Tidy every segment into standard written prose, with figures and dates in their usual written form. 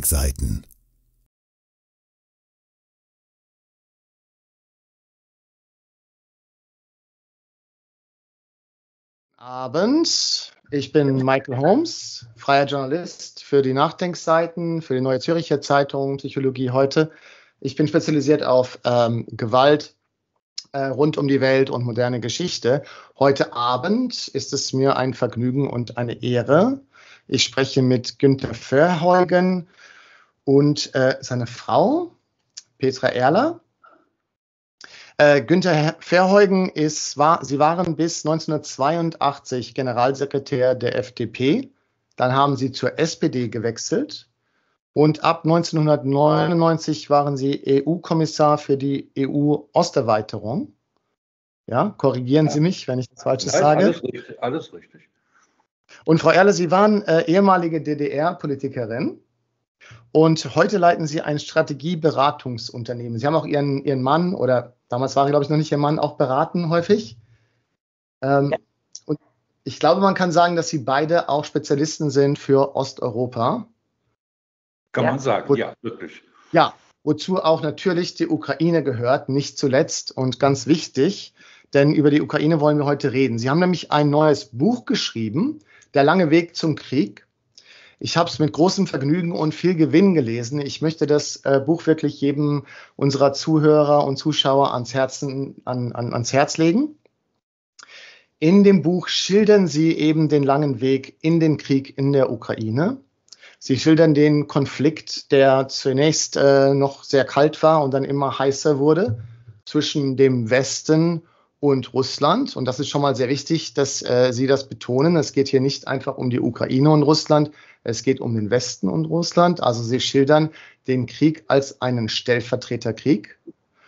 Nachdenkseiten. Abend. Ich bin Michael Holmes, freier Journalist für die Nachdenkseiten, für die Neue Zürcher Zeitung, Psychologie heute. Ich bin spezialisiert auf Gewalt rund um die Welt und moderne Geschichte. Heute Abend ist es mir ein Vergnügen und eine Ehre. Ich spreche mit Günther Verheugen und seiner Frau, Petra Erler. Günther Verheugen sie waren bis 1982 Generalsekretär der FDP. Dann haben sie zur SPD gewechselt. Und ab 1999 waren sie EU-Kommissar für die EU-Osterweiterung. Ja, korrigieren Sie mich, wenn ich das Falsches sage. Alles richtig, alles richtig. Und Frau Erle, Sie waren ehemalige DDR-Politikerin. Und heute leiten Sie ein Strategieberatungsunternehmen. Sie haben auch Ihren Mann, oder damals war er, glaube ich, noch nicht Ihr Mann, auch beraten häufig. Ja. Und ich glaube, man kann sagen, dass Sie beide auch Spezialisten sind für Osteuropa. Kann man sagen, ja, wirklich. Ja, wozu auch natürlich die Ukraine gehört, nicht zuletzt und ganz wichtig, denn über die Ukraine wollen wir heute reden. Sie haben nämlich ein neues Buch geschrieben, Der lange Weg zum Krieg. Ich habe es mit großem Vergnügen und viel Gewinn gelesen. Ich möchte das Buch wirklich jedem unserer Zuhörer und Zuschauer ans Herz legen. In dem Buch schildern Sie eben den langen Weg in den Krieg in der Ukraine. Sie schildern den Konflikt, der zunächst noch sehr kalt war und dann immer heißer wurde, zwischen dem Westen und Russland. Und das ist schon mal sehr wichtig, dass Sie das betonen. Es geht hier nicht einfach um die Ukraine und Russland, es geht um den Westen und Russland. Also Sie schildern den Krieg als einen Stellvertreterkrieg.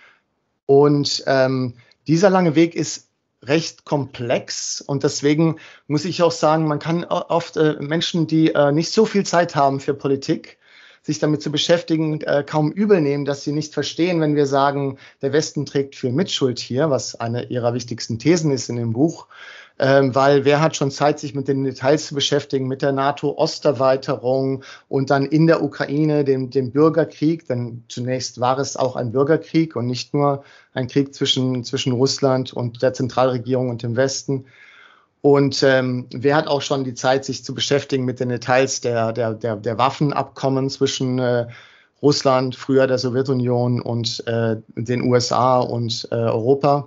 Und dieser lange Weg ist recht komplex und deswegen muss ich auch sagen, man kann oft Menschen, die nicht so viel Zeit haben für Politik, sich damit zu beschäftigen, kaum übel nehmen, dass sie nicht verstehen, wenn wir sagen, der Westen trägt viel Mitschuld hier, was eine ihrer wichtigsten Thesen ist in dem Buch, weil wer hat schon Zeit, sich mit den Details zu beschäftigen, mit der NATO-Osterweiterung und dann in der Ukraine, dem Bürgerkrieg, denn zunächst war es auch ein Bürgerkrieg und nicht nur ein Krieg zwischen Russland und der Zentralregierung und dem Westen. Und wer hat auch schon die Zeit, sich zu beschäftigen mit den Details der Waffenabkommen zwischen Russland, früher der Sowjetunion und den USA und Europa.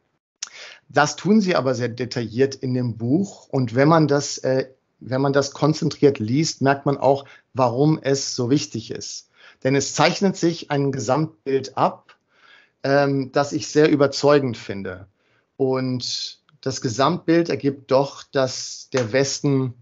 Das tun sie aber sehr detailliert in dem Buch. Und wenn man das konzentriert liest, merkt man auch, warum es so wichtig ist. Denn es zeichnet sich ein Gesamtbild ab, das ich sehr überzeugend finde. Und das Gesamtbild ergibt doch, dass der Westen,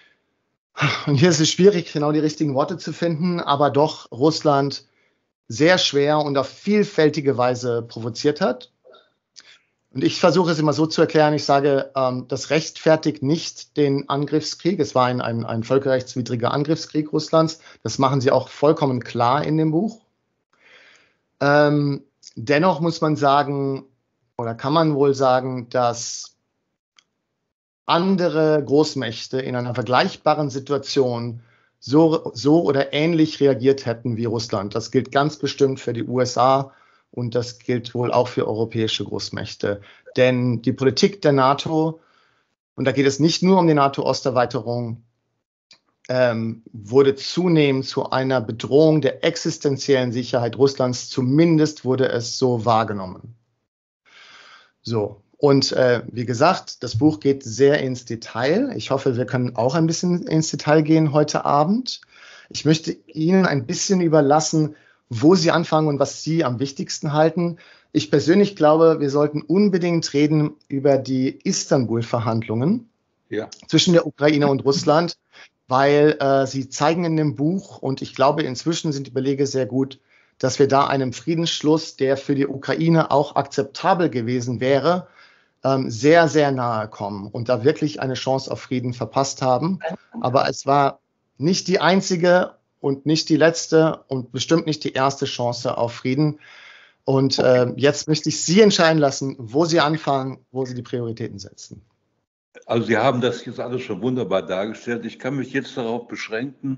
und hier ist es schwierig, genau die richtigen Worte zu finden, aber doch Russland sehr schwer und auf vielfältige Weise provoziert hat. Und ich versuche es immer so zu erklären, ich sage, das rechtfertigt nicht den Angriffskrieg. Es war ein völkerrechtswidriger Angriffskrieg Russlands. Das machen sie auch vollkommen klar in dem Buch. Dennoch muss man sagen, oder kann man wohl sagen, dass andere Großmächte in einer vergleichbaren Situation so oder ähnlich reagiert hätten wie Russland. Das gilt ganz bestimmt für die USA und das gilt wohl auch für europäische Großmächte. Denn die Politik der NATO, und da geht es nicht nur um die NATO-Osterweiterung, wurde zunehmend zu einer Bedrohung der existenziellen Sicherheit Russlands. Zumindest wurde es so wahrgenommen. So, und wie gesagt, das Buch geht sehr ins Detail. Ich hoffe, wir können auch ein bisschen ins Detail gehen heute Abend. Ich möchte Ihnen ein bisschen überlassen, wo Sie anfangen und was Sie am wichtigsten halten. Ich persönlich glaube, wir sollten unbedingt reden über die Istanbul-Verhandlungen zwischen der Ukraine und Russland, weil sie zeigen in dem Buch, und ich glaube, inzwischen sind die Belege sehr gut, dass wir da einem Friedensschluss, der für die Ukraine auch akzeptabel gewesen wäre, sehr, sehr nahe kommen und da wirklich eine Chance auf Frieden verpasst haben. Aber es war nicht die einzige und nicht die letzte und bestimmt nicht die erste Chance auf Frieden. Und jetzt möchte ich Sie entscheiden lassen, wo Sie anfangen, wo Sie die Prioritäten setzen. Also Sie haben das jetzt alles schon wunderbar dargestellt. Ich kann mich jetzt darauf beschränken,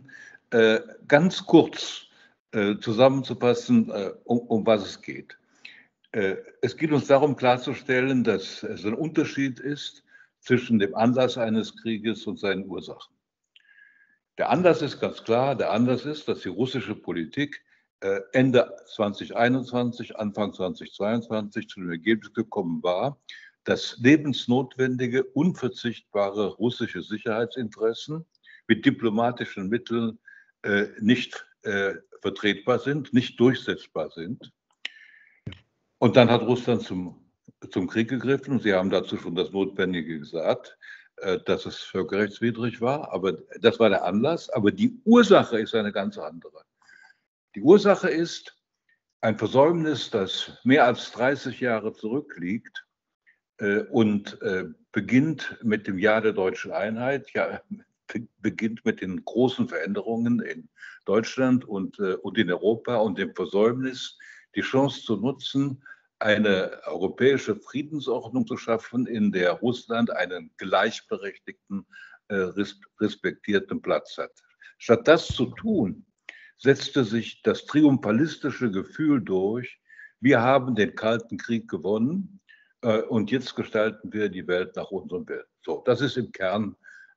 Ganz kurz zusammenzufassen, um was es geht. Es geht uns darum klarzustellen, dass es ein Unterschied ist zwischen dem Anlass eines Krieges und seinen Ursachen. Der Anlass ist ganz klar, der Anlass ist, dass die russische Politik Ende 2021, Anfang 2022 zu dem Ergebnis gekommen war, dass lebensnotwendige, unverzichtbare russische Sicherheitsinteressen mit diplomatischen Mitteln nicht vertretbar sind, nicht durchsetzbar sind. Und dann hat Russland zum Krieg gegriffen. Und Sie haben dazu schon das Notwendige gesagt, dass es völkerrechtswidrig war. Aber das war der Anlass. Aber die Ursache ist eine ganz andere. Die Ursache ist ein Versäumnis, das mehr als 30 Jahre zurückliegt und beginnt mit dem Jahr der deutschen Einheit, ja, beginnt mit den großen Veränderungen in Deutschland und in Europa und dem Versäumnis, die Chance zu nutzen, eine europäische Friedensordnung zu schaffen, in der Russland einen gleichberechtigten, respektierten Platz hat. Statt das zu tun, setzte sich das triumphalistische Gefühl durch, wir haben den Kalten Krieg gewonnen und jetzt gestalten wir die Welt nach unserem Willen. So, das ist im Kern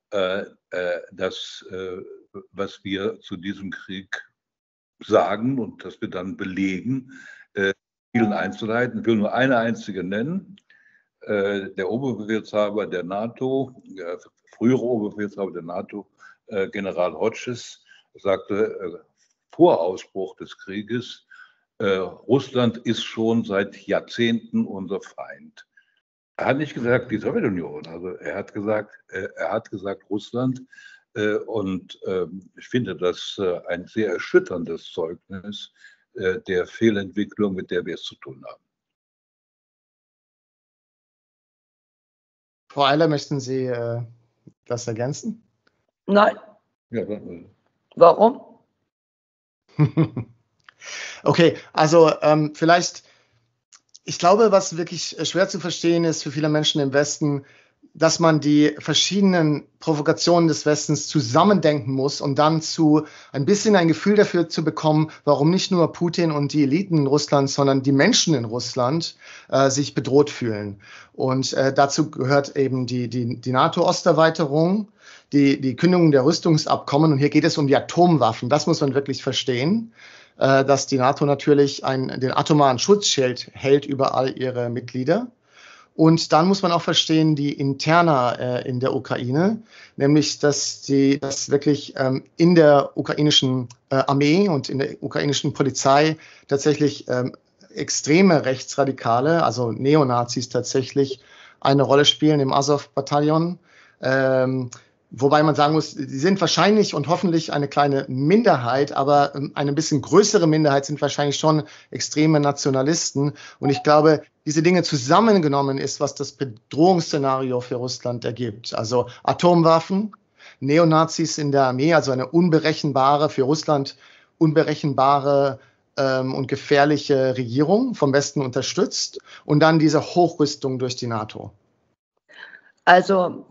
das, was wir zu diesem Krieg sagen und das wir dann belegen, vielen Einzelheiten. Ich will nur eine einzige nennen. Der Oberbefehlshaber der NATO, frühere Oberbefehlshaber der NATO, General Hodges, sagte vor Ausbruch des Krieges, Russland ist schon seit Jahrzehnten unser Feind. Er hat nicht gesagt die Sowjetunion, also er hat gesagt Russland. Und ich finde das ein sehr erschütterndes Zeugnis der Fehlentwicklung, mit der wir es zu tun haben. Frau Eiler, möchten Sie das ergänzen? Nein. Ja, warum? Okay, also vielleicht, ich glaube, was wirklich schwer zu verstehen ist für viele Menschen im Westen, dass man die verschiedenen Provokationen des Westens zusammendenken muss, um dann ein bisschen ein Gefühl dafür zu bekommen, warum nicht nur Putin und die Eliten in Russland, sondern die Menschen in Russland sich bedroht fühlen. Und dazu gehört eben die NATO-Osterweiterung, die Kündigung der Rüstungsabkommen. Und hier geht es um die Atomwaffen. Das muss man wirklich verstehen, dass die NATO natürlich den atomaren Schutzschild hält über all ihre Mitglieder. Und dann muss man auch verstehen, die Interna in der Ukraine, nämlich, dass wirklich in der ukrainischen Armee und in der ukrainischen Polizei tatsächlich extreme Rechtsradikale, also Neonazis tatsächlich eine Rolle spielen im Azov-Bataillon. Wobei man sagen muss, sie sind wahrscheinlich und hoffentlich eine kleine Minderheit, aber eine bisschen größere Minderheit sind wahrscheinlich schon extreme Nationalisten. Und ich glaube, diese Dinge zusammengenommen ist, was das Bedrohungsszenario für Russland ergibt. Also Atomwaffen, Neonazis in der Armee, also eine für Russland unberechenbare und gefährliche Regierung vom Westen unterstützt und dann diese Hochrüstung durch die NATO. Also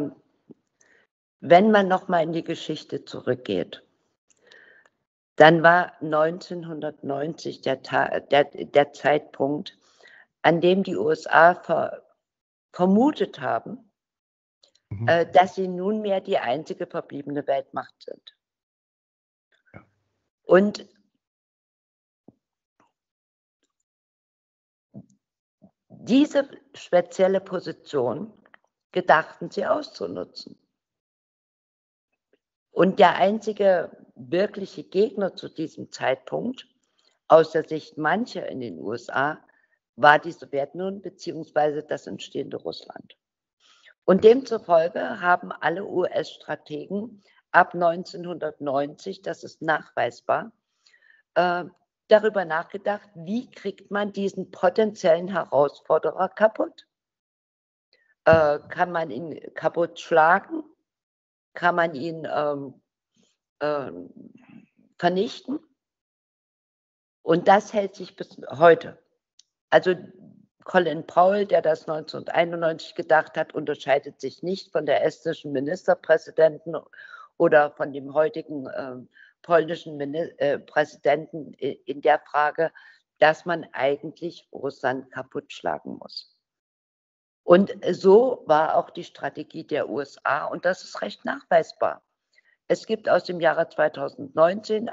wenn man noch mal in die Geschichte zurückgeht, dann war 1990 der Zeitpunkt, an dem die USA vermutet haben, dass sie nunmehr die einzige verbliebene Weltmacht sind. Ja. Und diese spezielle Position gedachten sie auszunutzen. Und der einzige wirkliche Gegner zu diesem Zeitpunkt, aus der Sicht mancher in den USA, war die Sowjetunion bzw. das entstehende Russland. Und demzufolge haben alle US-Strategen ab 1990, das ist nachweisbar, darüber nachgedacht, wie kriegt man diesen potenziellen Herausforderer kaputt? Kann man ihn kaputt schlagen? Kann man ihn vernichten? Und das hält sich bis heute. Also Colin Powell, der das 1991 gedacht hat, unterscheidet sich nicht von der estnischen Ministerpräsidenten oder von dem heutigen polnischen Präsidenten in der Frage, dass man eigentlich Russland kaputt schlagen muss. Und so war auch die Strategie der USA und das ist recht nachweisbar. Es gibt aus dem Jahre 2019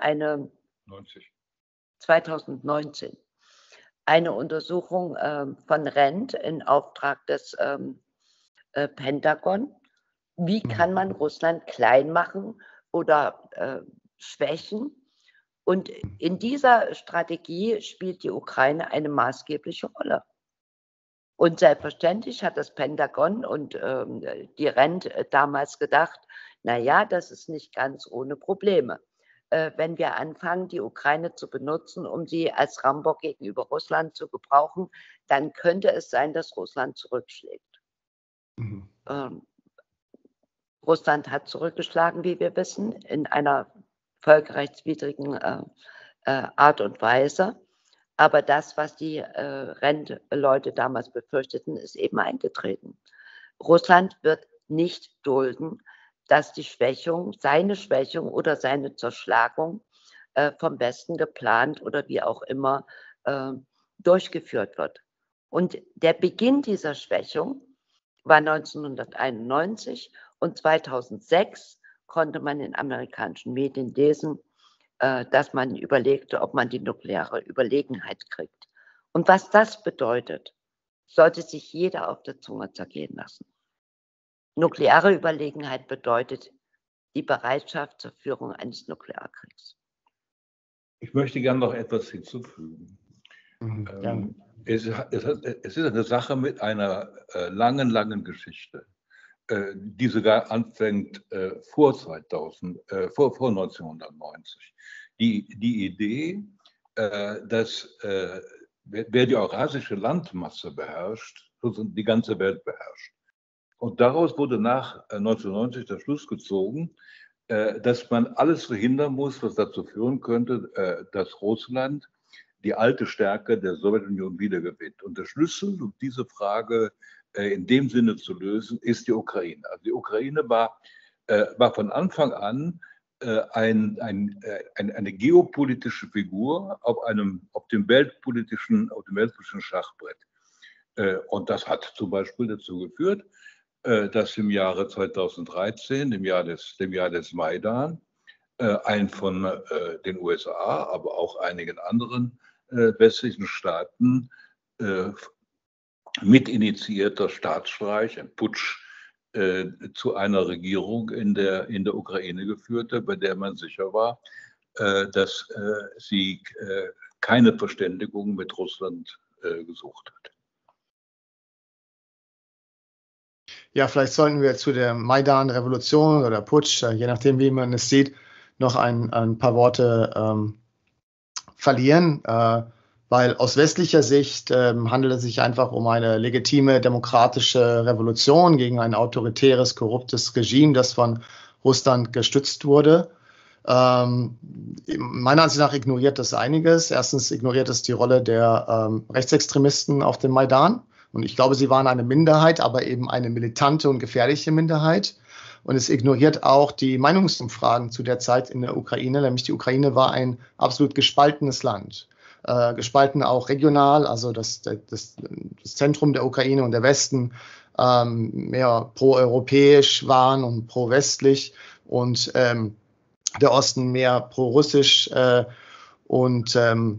eine Untersuchung von RAND in Auftrag des Pentagon. Wie kann man Russland klein machen oder schwächen? Und in dieser Strategie spielt die Ukraine eine maßgebliche Rolle. Und selbstverständlich hat das Pentagon und die RAND damals gedacht, naja, das ist nicht ganz ohne Probleme. Wenn wir anfangen, die Ukraine zu benutzen, um sie als Rambock gegenüber Russland zu gebrauchen, dann könnte es sein, dass Russland zurückschlägt. Mhm. Russland hat zurückgeschlagen, wie wir wissen, in einer völkerrechtswidrigen Art und Weise. Aber das, was die RAND-Leute damals befürchteten, ist eben eingetreten. Russland wird nicht dulden, dass die seine Schwächung oder seine Zerschlagung vom Westen geplant oder wie auch immer durchgeführt wird. Und der Beginn dieser Schwächung war 1991 und 2006 konnte man in amerikanischen Medien lesen, dass man überlegte, ob man die nukleare Überlegenheit kriegt. Und was das bedeutet, sollte sich jeder auf der Zunge zergehen lassen. Nukleare Überlegenheit bedeutet die Bereitschaft zur Führung eines Nuklearkriegs. Ich möchte gerne noch etwas hinzufügen. Es ist eine Sache mit einer langen Geschichte, die sogar anfängt vor 1990. Die Idee, dass wer die eurasische Landmasse beherrscht, die ganze Welt beherrscht. Und daraus wurde nach 1990 der Schluss gezogen, dass man alles verhindern muss, was dazu führen könnte, dass Russland die alte Stärke der Sowjetunion wiedergewinnt. Und der Schlüssel, um diese Frage in dem Sinne zu lösen, ist die Ukraine. Also die Ukraine war von Anfang an eine geopolitische Figur auf dem weltpolitischen Schachbrett. Und das hat zum Beispiel dazu geführt, dass im Jahre 2013, dem Jahr des Maidan, ein von den USA, aber auch einigen anderen westlichen Staaten mitinitiierter Staatsstreich, ein Putsch, zu einer Regierung in der Ukraine geführte, bei der man sicher war, dass sie keine Verständigung mit Russland gesucht hat. Ja, vielleicht sollten wir zu der Maidan-Revolution oder Putsch, je nachdem, wie man es sieht, noch ein paar Worte verlieren, weil aus westlicher Sicht handelt es sich einfach um eine legitime demokratische Revolution gegen ein autoritäres, korruptes Regime, das von Russland gestützt wurde. Meiner Ansicht nach ignoriert das einiges. Erstens ignoriert es die Rolle der Rechtsextremisten auf dem Maidan. Und ich glaube, sie waren eine Minderheit, aber eben eine militante und gefährliche Minderheit. Und es ignoriert auch die Meinungsumfragen zu der Zeit in der Ukraine, nämlich die Ukraine war ein absolut gespaltenes Land. Gespalten auch regional, also das Zentrum der Ukraine und der Westen mehr pro-europäisch waren und pro-westlich und der Osten mehr pro-russisch und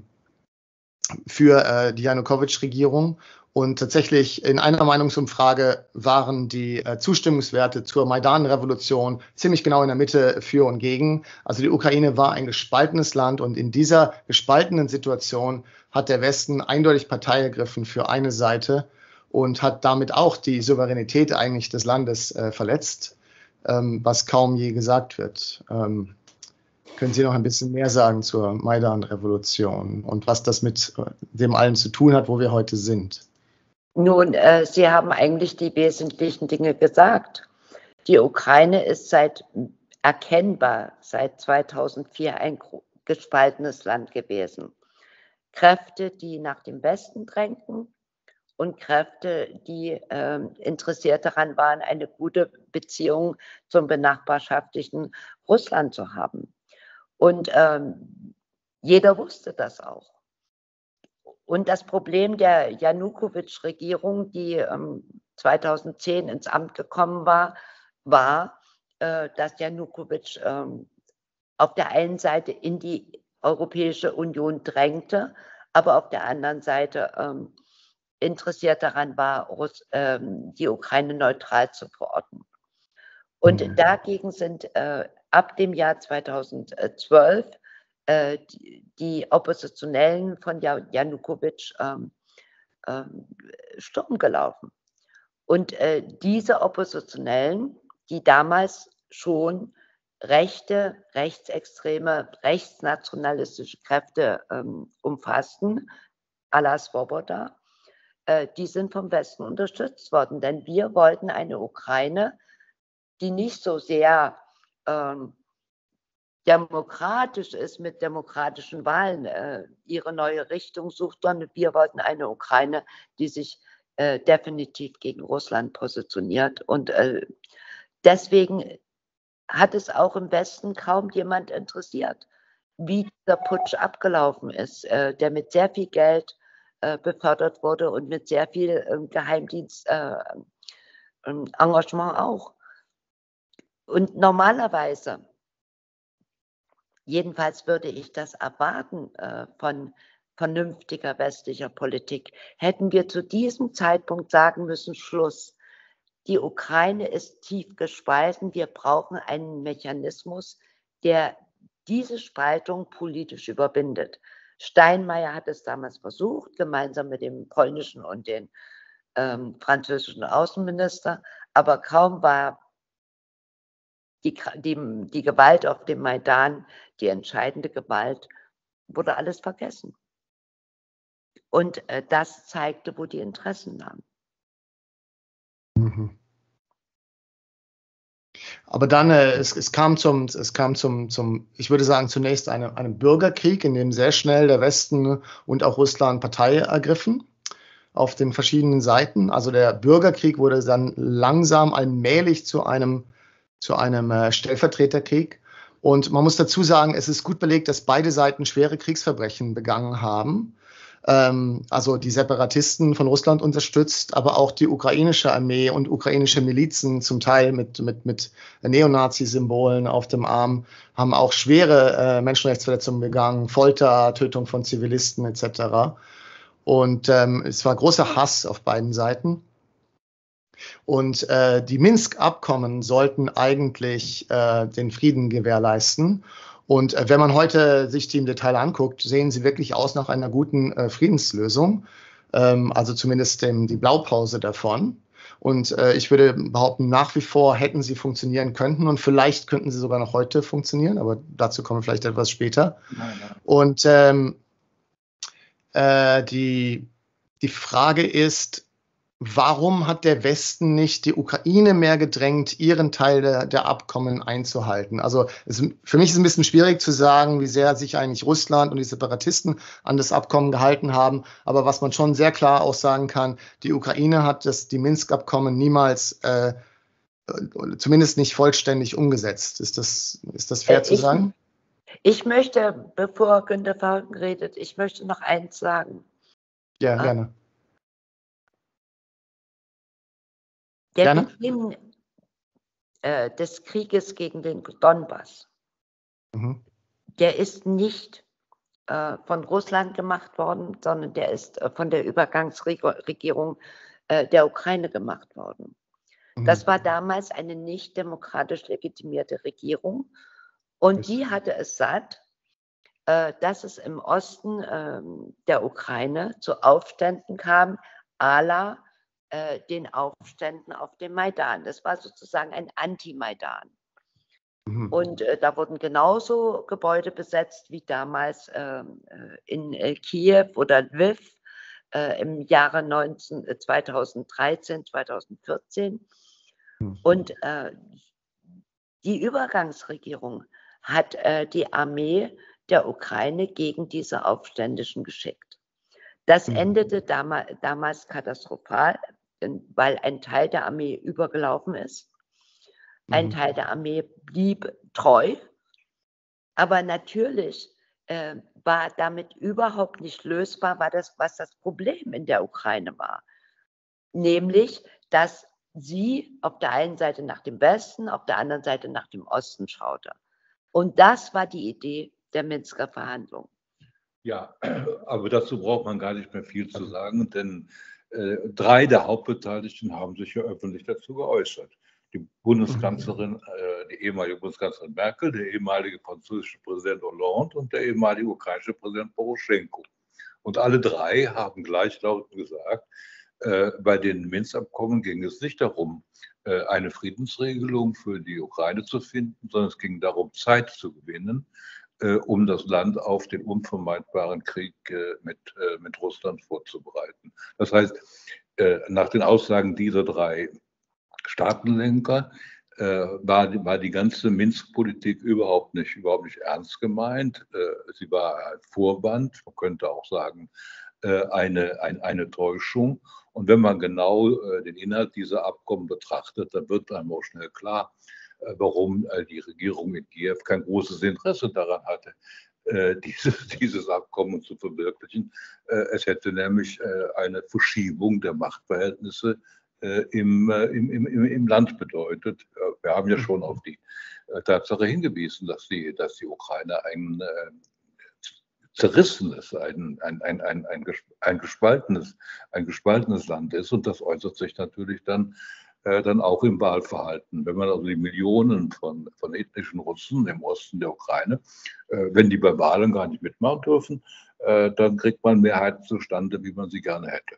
für die Janukowitsch-Regierung. Und tatsächlich in einer Meinungsumfrage waren die Zustimmungswerte zur Maidan-Revolution ziemlich genau in der Mitte für und gegen. Also die Ukraine war ein gespaltenes Land und in dieser gespaltenen Situation hat der Westen eindeutig Partei ergriffen für eine Seite und hat damit auch die Souveränität eigentlich des Landes verletzt, was kaum je gesagt wird. Können Sie noch ein bisschen mehr sagen zur Maidan-Revolution und was das mit dem allen zu tun hat, wo wir heute sind? Nun, Sie haben eigentlich die wesentlichen Dinge gesagt. Die Ukraine ist erkennbar seit 2004 ein gespaltenes Land gewesen. Kräfte, die nach dem Westen drängten und Kräfte, die interessiert daran waren, eine gute Beziehung zum benachbarschaftlichen Russland zu haben. Und jeder wusste das auch. Und das Problem der Janukowitsch-Regierung, die 2010 ins Amt gekommen war, dass Janukowitsch auf der einen Seite in die Europäische Union drängte, aber auf der anderen Seite interessiert daran war, die Ukraine neutral zu verorten. Und dagegen sind ab dem Jahr 2012 die Oppositionellen von Janukowitsch Sturm gelaufen. Und diese Oppositionellen, die damals schon rechte, rechtsextreme, rechtsnationalistische Kräfte umfassten, à la Svoboda, die sind vom Westen unterstützt worden. Denn wir wollten eine Ukraine, die nicht so sehr demokratisch ist, mit demokratischen Wahlen ihre neue Richtung sucht, sondern wir wollten eine Ukraine, die sich definitiv gegen Russland positioniert. Und deswegen hat es auch im Westen kaum jemand interessiert, wie dieser Putsch abgelaufen ist, der mit sehr viel Geld befördert wurde und mit sehr viel Geheimdienst-Engagement auch. Und normalerweise, jedenfalls würde ich das erwarten von vernünftiger westlicher Politik, hätten wir zu diesem Zeitpunkt sagen müssen, Schluss. Die Ukraine ist tief gespalten. Wir brauchen einen Mechanismus, der diese Spaltung politisch überwindet. Steinmeier hat es damals versucht, gemeinsam mit dem polnischen und dem französischen Außenminister, aber kaum war die Gewalt auf dem Maidan, die entscheidende Gewalt, wurde alles vergessen. Und das zeigte, wo die Interessen lagen. Mhm. Aber dann, es kam zum, ich würde sagen, zunächst einem Bürgerkrieg, in dem sehr schnell der Westen und auch Russland Partei ergriffen auf den verschiedenen Seiten. Also der Bürgerkrieg wurde dann langsam allmählich zu einem Stellvertreterkrieg. Und man muss dazu sagen, es ist gut belegt, dass beide Seiten schwere Kriegsverbrechen begangen haben. Also die Separatisten von Russland unterstützt, aber auch die ukrainische Armee und ukrainische Milizen, zum Teil mit Neonazi-Symbolen auf dem Arm, haben auch schwere Menschenrechtsverletzungen begangen, Folter, Tötung von Zivilisten etc. Und es war großer Hass auf beiden Seiten. Und die Minsk-Abkommen sollten eigentlich den Frieden gewährleisten. Und wenn man heute sich die im Detail anguckt, sehen sie wirklich aus nach einer guten Friedenslösung, also zumindest die Blaupause davon. Und ich würde behaupten, nach wie vor hätten sie funktionieren können und vielleicht könnten sie sogar noch heute funktionieren, aber dazu kommen wir vielleicht etwas später. Nein. Und die Frage ist, warum hat der Westen nicht die Ukraine mehr gedrängt, ihren Teil der Abkommen einzuhalten? Also für mich ist es ein bisschen schwierig zu sagen, wie sehr sich eigentlich Russland und die Separatisten an das Abkommen gehalten haben. Aber was man schon sehr klar auch sagen kann, die Ukraine hat die Minsk-Abkommen niemals, zumindest nicht vollständig umgesetzt. Ist das fair zu sagen? Ich möchte, bevor Günter Falken redet, ich möchte noch eins sagen. Ja, gerne. Der Beginn des Krieges gegen den Donbass, der ist nicht von Russland gemacht worden, sondern der ist von der Übergangsregierung der Ukraine gemacht worden. Das war damals eine nicht demokratisch legitimierte Regierung und die hatte es satt, dass es im Osten der Ukraine zu Aufständen kam, à la den Aufständen auf dem Maidan. Das war sozusagen ein Anti-Maidan. Und da wurden genauso Gebäude besetzt wie damals in Kiew oder Lviv im Jahre 2013, 2014. Und die Übergangsregierung hat die Armee der Ukraine gegen diese Aufständischen geschickt. Das endete damals katastrophal, weil ein Teil der Armee übergelaufen ist. Ein Teil der Armee blieb treu Aber natürlich war damit überhaupt nicht lösbar, was das Problem in der Ukraine war. Nämlich, dass sie auf der einen Seite nach dem Westen, auf der anderen Seite nach dem Osten schaute. Und das war die Idee der Minsker Verhandlungen. Ja, aber dazu braucht man gar nicht mehr viel zu sagen, denn 3 der Hauptbeteiligten haben sich ja öffentlich dazu geäußert. Die Bundeskanzlerin, die ehemalige Bundeskanzlerin Merkel, der ehemalige französische Präsident Hollande und der ehemalige ukrainische Präsident Poroschenko. Und alle 3 haben gleichlautend gesagt, bei den Minsk-Abkommen ging es nicht darum, eine Friedensregelung für die Ukraine zu finden, sondern es ging darum, Zeit zu gewinnen, um das Land auf den unvermeidbaren Krieg mit Russland vorzubereiten. Das heißt, nach den Aussagen dieser 3 Staatenlenker war die ganze Minsk-Politik überhaupt nicht ernst gemeint. Sie war ein Vorwand, man könnte auch sagen, eine Täuschung. Und wenn man genau den Inhalt dieser Abkommen betrachtet, dann wird einem auch schnell klar, warum die Regierung in Kiew kein großes Interesse daran hatte, dieses Abkommen zu verwirklichen. Es hätte nämlich eine Verschiebung der Machtverhältnisse im Land bedeutet. Wir haben ja schon auf die Tatsache hingewiesen, dass die Ukraine ein zerrissenes, ein gespaltenes Land ist. Und das äußert sich natürlich dann auch im Wahlverhalten. Wenn man also die Millionen von ethnischen Russen im Osten der Ukraine, wenn die bei Wahlen gar nicht mitmachen dürfen, dann kriegt man Mehrheiten zustande, wie man sie gerne hätte.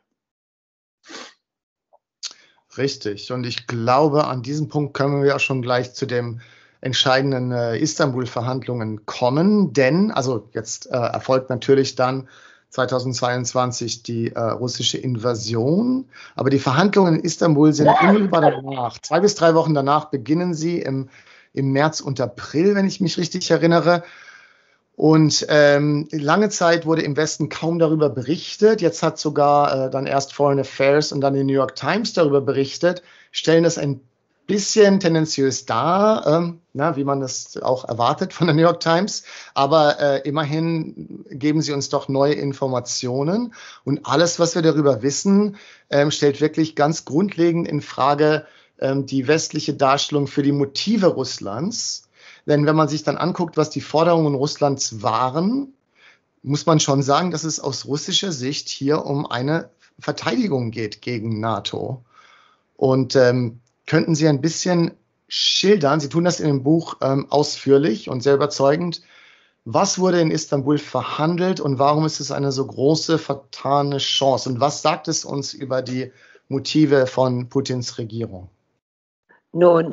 Richtig. Und ich glaube, an diesem Punkt können wir auch schon gleich zu dem entscheidenden Istanbul-Verhandlungen kommen, denn, also jetzt erfolgt natürlich dann 2022 die russische Invasion, aber die Verhandlungen in Istanbul sind unmittelbar danach. 2 bis 3 Wochen danach beginnen sie im März und April, wenn ich mich richtig erinnere. Und lange Zeit wurde im Westen kaum darüber berichtet. Jetzt hat sogar dann erst Foreign Affairs und dann die New York Times darüber berichtet, stellen das ein bisschen tendenziös dar, wie man das auch erwartet von der New York Times. Aber immerhin geben sie uns doch neue Informationen. Und alles, was wir darüber wissen, stellt wirklich ganz grundlegend in Frage die westliche Darstellung für die Motive Russlands. Denn wenn man sich dann anguckt, was die Forderungen Russlands waren, muss man schon sagen, dass es aus russischer Sicht hier um eine Verteidigung geht gegen NATO. Und könnten Sie ein bisschen schildern, Sie tun das in dem Buch ausführlich und sehr überzeugend, was wurde in Istanbul verhandelt und warum ist es eine so große vertane Chance? Und was sagt es uns über die Motive von Putins Regierung? Nun,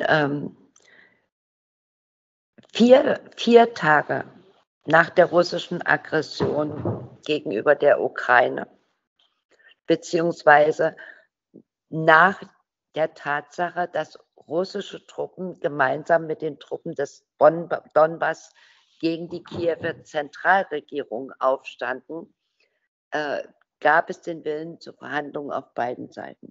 4 Tage nach der russischen Aggression gegenüber der Ukraine, beziehungsweise nach der Tatsache, dass russische Truppen gemeinsam mit den Truppen des Donbass gegen die Kiewer Zentralregierung aufstanden, gab es den Willen zu Verhandlungen auf beiden Seiten.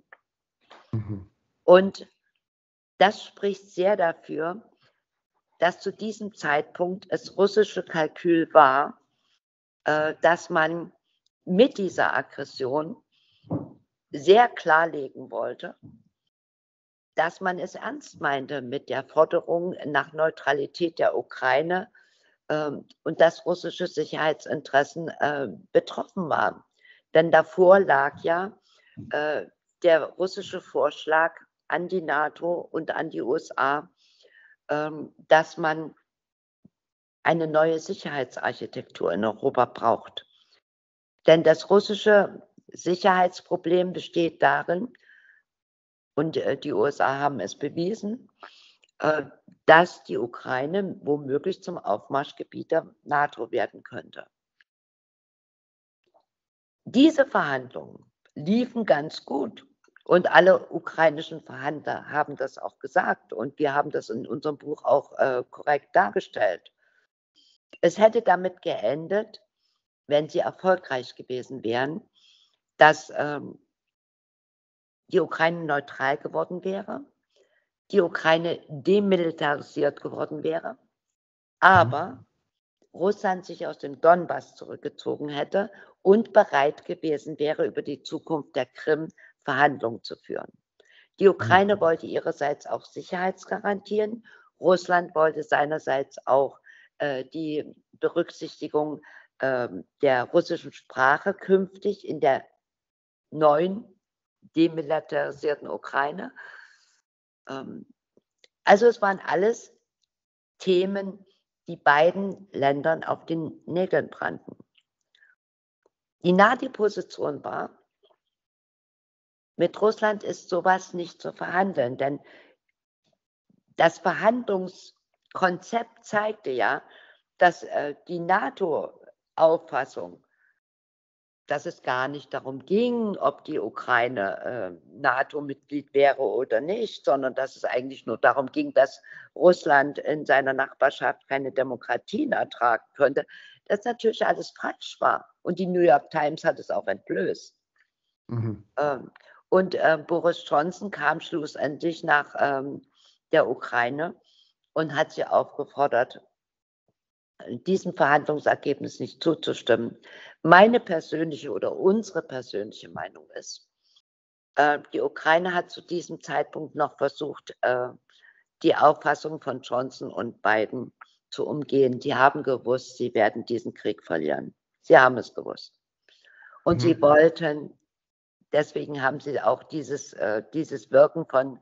Und das spricht sehr dafür, dass zu diesem Zeitpunkt es russische Kalkül war, dass man mit dieser Aggression sehr klarlegen wollte, dass man es ernst meinte mit der Forderung nach Neutralität der Ukraine und dass russische Sicherheitsinteressen betroffen waren. Denn davor lag ja der russische Vorschlag an die NATO und an die USA, dass man eine neue Sicherheitsarchitektur in Europa braucht. Denn das russische Sicherheitsproblem besteht darin, und die USA haben es bewiesen, dass die Ukraine womöglich zum Aufmarschgebiet der NATO werden könnte. Diese Verhandlungen liefen ganz gut. Und alle ukrainischen Verhandler haben das auch gesagt. Und wir haben das in unserem Buch auch korrekt dargestellt. Es hätte damit geendet, wenn sie erfolgreich gewesen wären, dass die Ukraine neutral geworden wäre, die Ukraine demilitarisiert geworden wäre, aber Russland sich aus dem Donbass zurückgezogen hätte und bereit gewesen wäre, über die Zukunft der Krim Verhandlungen zu führen. Die Ukraine wollte ihrerseits auch Sicherheitsgarantien. Russland wollte seinerseits auch die Berücksichtigung der russischen Sprache künftig in der neuen demilitarisierten Ukraine. Also es waren alles Themen, die beiden Ländern auf den Nägeln brannten. Die NATO-Position war, mit Russland ist sowas nicht zu verhandeln, denn das Verhandlungskonzept zeigte ja, dass die NATO-Auffassung, dass es gar nicht darum ging, ob die Ukraine NATO-Mitglied wäre oder nicht, sondern dass es eigentlich nur darum ging, dass Russland in seiner Nachbarschaft keine Demokratien ertragen könnte, das natürlich alles falsch war. Und die New York Times hat es auch entblößt. Mhm. Und Boris Johnson kam schlussendlich nach der Ukraine und hat sie aufgefordert, diesem Verhandlungsergebnis nicht zuzustimmen. Meine persönliche oder unsere persönliche Meinung ist, die Ukraine hat zu diesem Zeitpunkt noch versucht, die Auffassung von Johnson und Biden zu umgehen. Die haben gewusst, sie werden diesen Krieg verlieren. Sie haben es gewusst. Und sie wollten, deswegen haben sie auch dieses Wirken von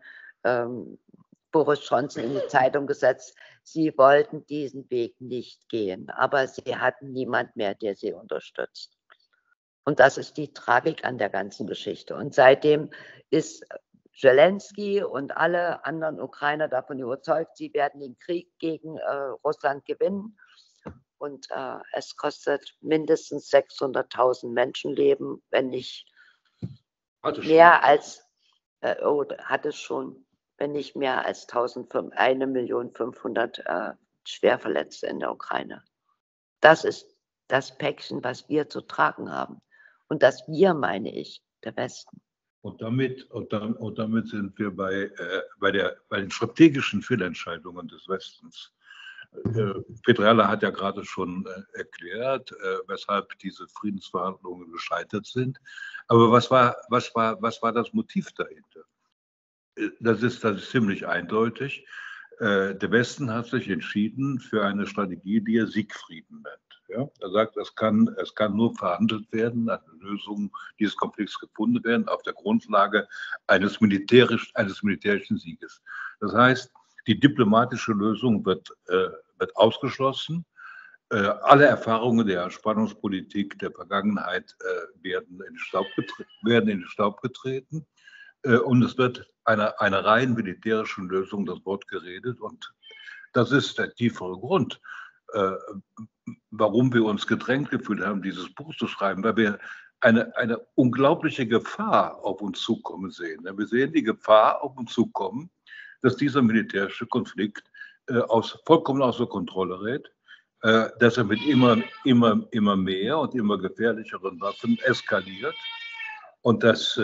Boris Johnson in die Zeitung gesetzt. Sie wollten diesen Weg nicht gehen, aber sie hatten niemand mehr, der sie unterstützt. Und das ist die Tragik an der ganzen Geschichte. Und seitdem ist Zelensky und alle anderen Ukrainer davon überzeugt, sie werden den Krieg gegen Russland gewinnen. Und es kostet mindestens 600.000 Menschenleben, wenn nicht mehr als, hat es schon, wenn nicht mehr als 1.500.000 Schwerverletzte in der Ukraine. Das ist das Päckchen, was wir zu tragen haben. Und das wir, meine ich, der Westen. Und damit sind wir bei den strategischen Fehlentscheidungen des Westens. Petrella hat ja gerade schon erklärt, weshalb diese Friedensverhandlungen gescheitert sind. Aber was war das Motiv dahinter? Das ist ziemlich eindeutig. Der Westen hat sich entschieden für eine Strategie, die er Siegfrieden nennt. Ja? Er sagt, es kann nur verhandelt werden, eine Lösung dieses Konflikts gefunden werden auf der Grundlage eines militärischen Sieges. Das heißt, die diplomatische Lösung wird ausgeschlossen. Alle Erfahrungen der Spannungspolitik der Vergangenheit werden in den Staub getreten. Und es wird einer rein militärischen Lösung das Wort geredet. Und das ist der tiefere Grund, warum wir uns gedrängt gefühlt haben, dieses Buch zu schreiben, weil wir eine unglaubliche Gefahr auf uns zukommen sehen. Wir sehen die Gefahr auf uns zukommen, dass dieser militärische Konflikt vollkommen außer Kontrolle gerät, dass er mit immer mehr und immer gefährlicheren Waffen eskaliert und dass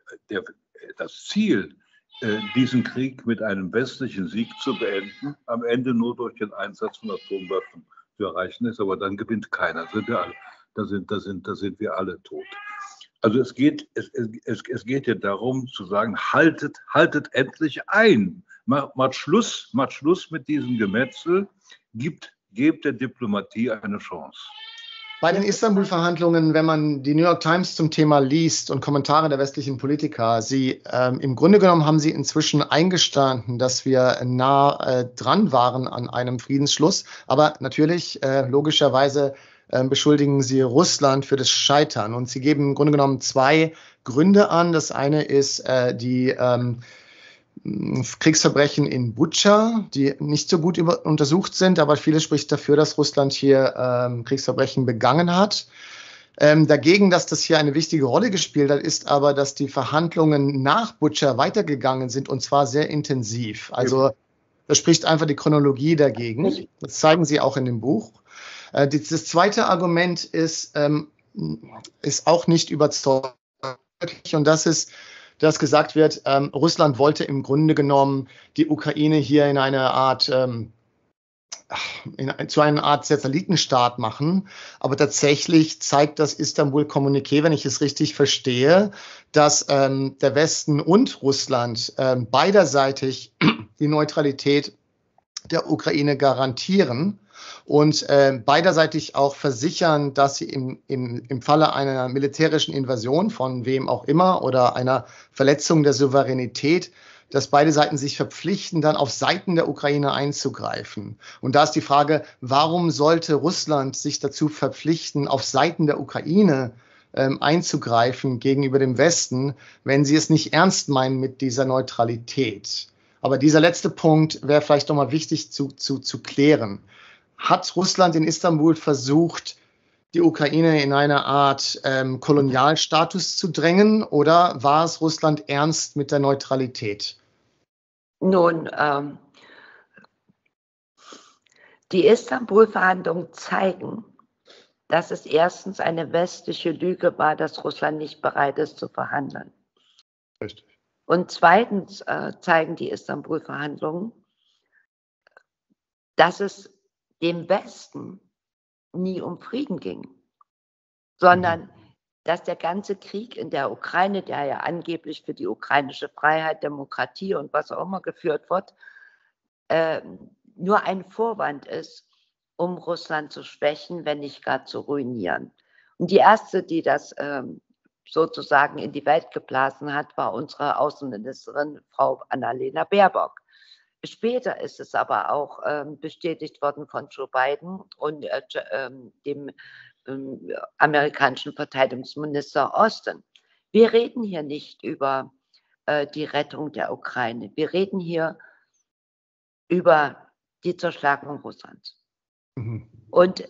das Ziel, diesen Krieg mit einem westlichen Sieg zu beenden, am Ende nur durch den Einsatz von Atomwaffen zu erreichen ist, aber dann gewinnt keiner. Da sind wir alle tot. Also es geht ja darum zu sagen, haltet endlich ein, macht Schluss mit diesem Gemetzel, gebt der Diplomatie eine Chance. Bei den Istanbul-Verhandlungen, wenn man die New York Times zum Thema liest und Kommentare der westlichen Politiker, im Grunde genommen haben sie inzwischen eingestanden, dass wir nah dran waren an einem Friedensschluss. Aber natürlich, logischerweise, beschuldigen sie Russland für das Scheitern. Und sie geben im Grunde genommen zwei Gründe an. Das eine ist die Kriegsverbrechen in Butscha, die nicht so gut untersucht sind, aber vieles spricht dafür, dass Russland hier Kriegsverbrechen begangen hat. Dagegen, dass das hier eine wichtige Rolle gespielt hat, ist aber, dass die Verhandlungen nach Butscha weitergegangen sind und zwar sehr intensiv. Also das spricht einfach die Chronologie dagegen. Das zeigen sie auch in dem Buch. Das zweite Argument ist auch nicht überzeugend und das ist, dass gesagt wird, Russland wollte im Grunde genommen die Ukraine hier in eine Art zu einer Art Satellitenstaat machen. Aber tatsächlich zeigt das Istanbul-Kommuniqué, wenn ich es richtig verstehe, dass der Westen und Russland beiderseitig die Neutralität der Ukraine garantieren und beiderseitig auch versichern, dass sie im Falle einer militärischen Invasion von wem auch immer oder einer Verletzung der Souveränität, dass beide Seiten sich verpflichten, dann auf Seiten der Ukraine einzugreifen. Und da ist die Frage, warum sollte Russland sich dazu verpflichten, auf Seiten der Ukraine einzugreifen gegenüber dem Westen, wenn sie es nicht ernst meinen mit dieser Neutralität? Aber dieser letzte Punkt wäre vielleicht nochmal wichtig zu klären. Hat Russland in Istanbul versucht, die Ukraine in eine Art Kolonialstatus zu drängen, oder war es Russland ernst mit der Neutralität? Nun, die Istanbul-Verhandlungen zeigen, dass es erstens eine westliche Lüge war, dass Russland nicht bereit ist zu verhandeln. Richtig. Und zweitens zeigen die Istanbul-Verhandlungen, dass es dem Westen nie um Frieden ging, sondern dass der ganze Krieg in der Ukraine, der ja angeblich für die ukrainische Freiheit, Demokratie und was auch immer geführt wird, nur ein Vorwand ist, um Russland zu schwächen, wenn nicht gar zu ruinieren. Und die erste, die das sozusagen in die Welt geblasen hat, war unsere Außenministerin, Frau Annalena Baerbock. Später ist es aber auch bestätigt worden von Joe Biden und dem amerikanischen Verteidigungsminister Austin. Wir reden hier nicht über die Rettung der Ukraine. Wir reden hier über die Zerschlagung Russlands. Und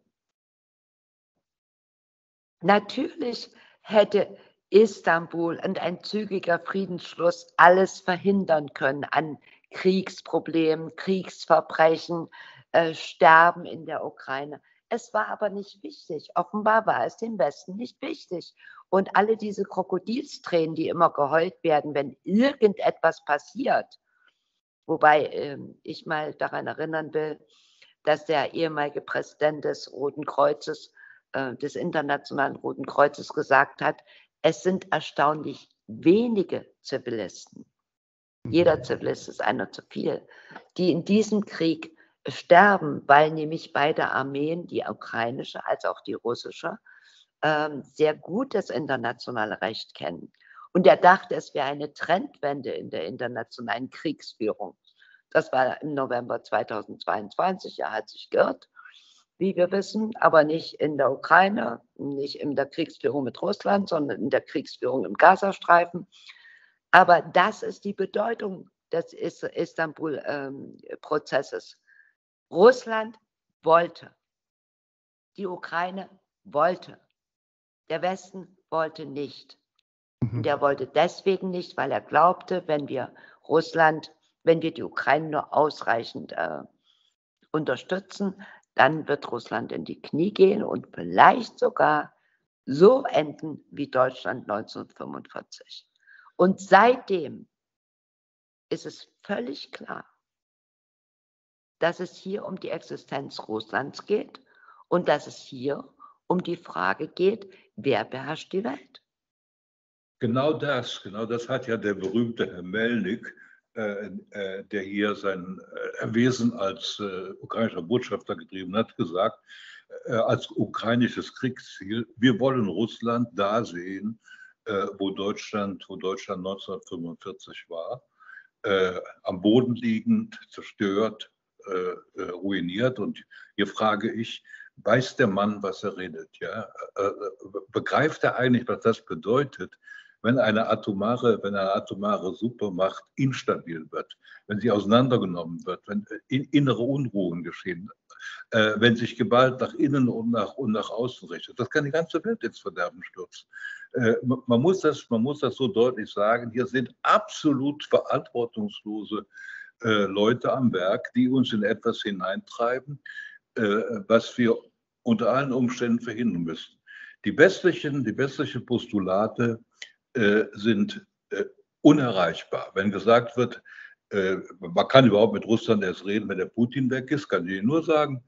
natürlich hätte Istanbul und ein zügiger Friedensschluss alles verhindern können an Kriegsproblemen, Kriegsverbrechen, Sterben in der Ukraine. Es war aber nicht wichtig. Offenbar war es dem Westen nicht wichtig. Und alle diese Krokodilstränen, die immer geheult werden, wenn irgendetwas passiert, wobei ich mal daran erinnern will, dass der ehemalige Präsident des Roten Kreuzes, des Internationalen Roten Kreuzes gesagt hat, es sind erstaunlich wenige Zivilisten. Jeder Zivilist ist einer zu viel, die in diesem Krieg sterben, weil nämlich beide Armeen, die ukrainische als auch die russische, sehr gut das internationale Recht kennen. Und er dachte, es wäre eine Trendwende in der internationalen Kriegsführung. Das war im November 2022, er hat sich geirrt, wie wir wissen, aber nicht in der Ukraine, nicht in der Kriegsführung mit Russland, sondern in der Kriegsführung im Gazastreifen. Aber das ist die Bedeutung des Istanbul-Prozesses. Russland wollte, die Ukraine wollte, der Westen wollte nicht. Und er wollte deswegen nicht, weil er glaubte, wenn wir die Ukraine nur ausreichend unterstützen, dann wird Russland in die Knie gehen und vielleicht sogar so enden wie Deutschland 1945. Und seitdem ist es völlig klar, dass es hier um die Existenz Russlands geht und dass es hier um die Frage geht, wer beherrscht die Welt. Genau das hat ja der berühmte Herr Melnik, der hier sein Wesen als ukrainischer Botschafter getrieben hat, gesagt, als ukrainisches Kriegsziel, wir wollen Russland da sehen, wo Deutschland 1945 war, am Boden liegend, zerstört, ruiniert. Und hier frage ich, weiß der Mann, was er redet? Ja? Begreift er eigentlich, was das bedeutet, wenn eine atomare Supermacht instabil wird, wenn sie auseinandergenommen wird, wenn innere Unruhen geschehen, wenn sich Gewalt nach innen und nach außen richtet? Das kann die ganze Welt ins Verderben stürzen. Man muss das so deutlich sagen, hier sind absolut verantwortungslose Leute am Werk, die uns in etwas hineintreiben, was wir unter allen Umständen verhindern müssen. Die westlichen Postulate sind unerreichbar. Wenn gesagt wird, Man kann überhaupt mit Russland erst reden, wenn der Putin weg ist, kann ich Ihnen nur sagen.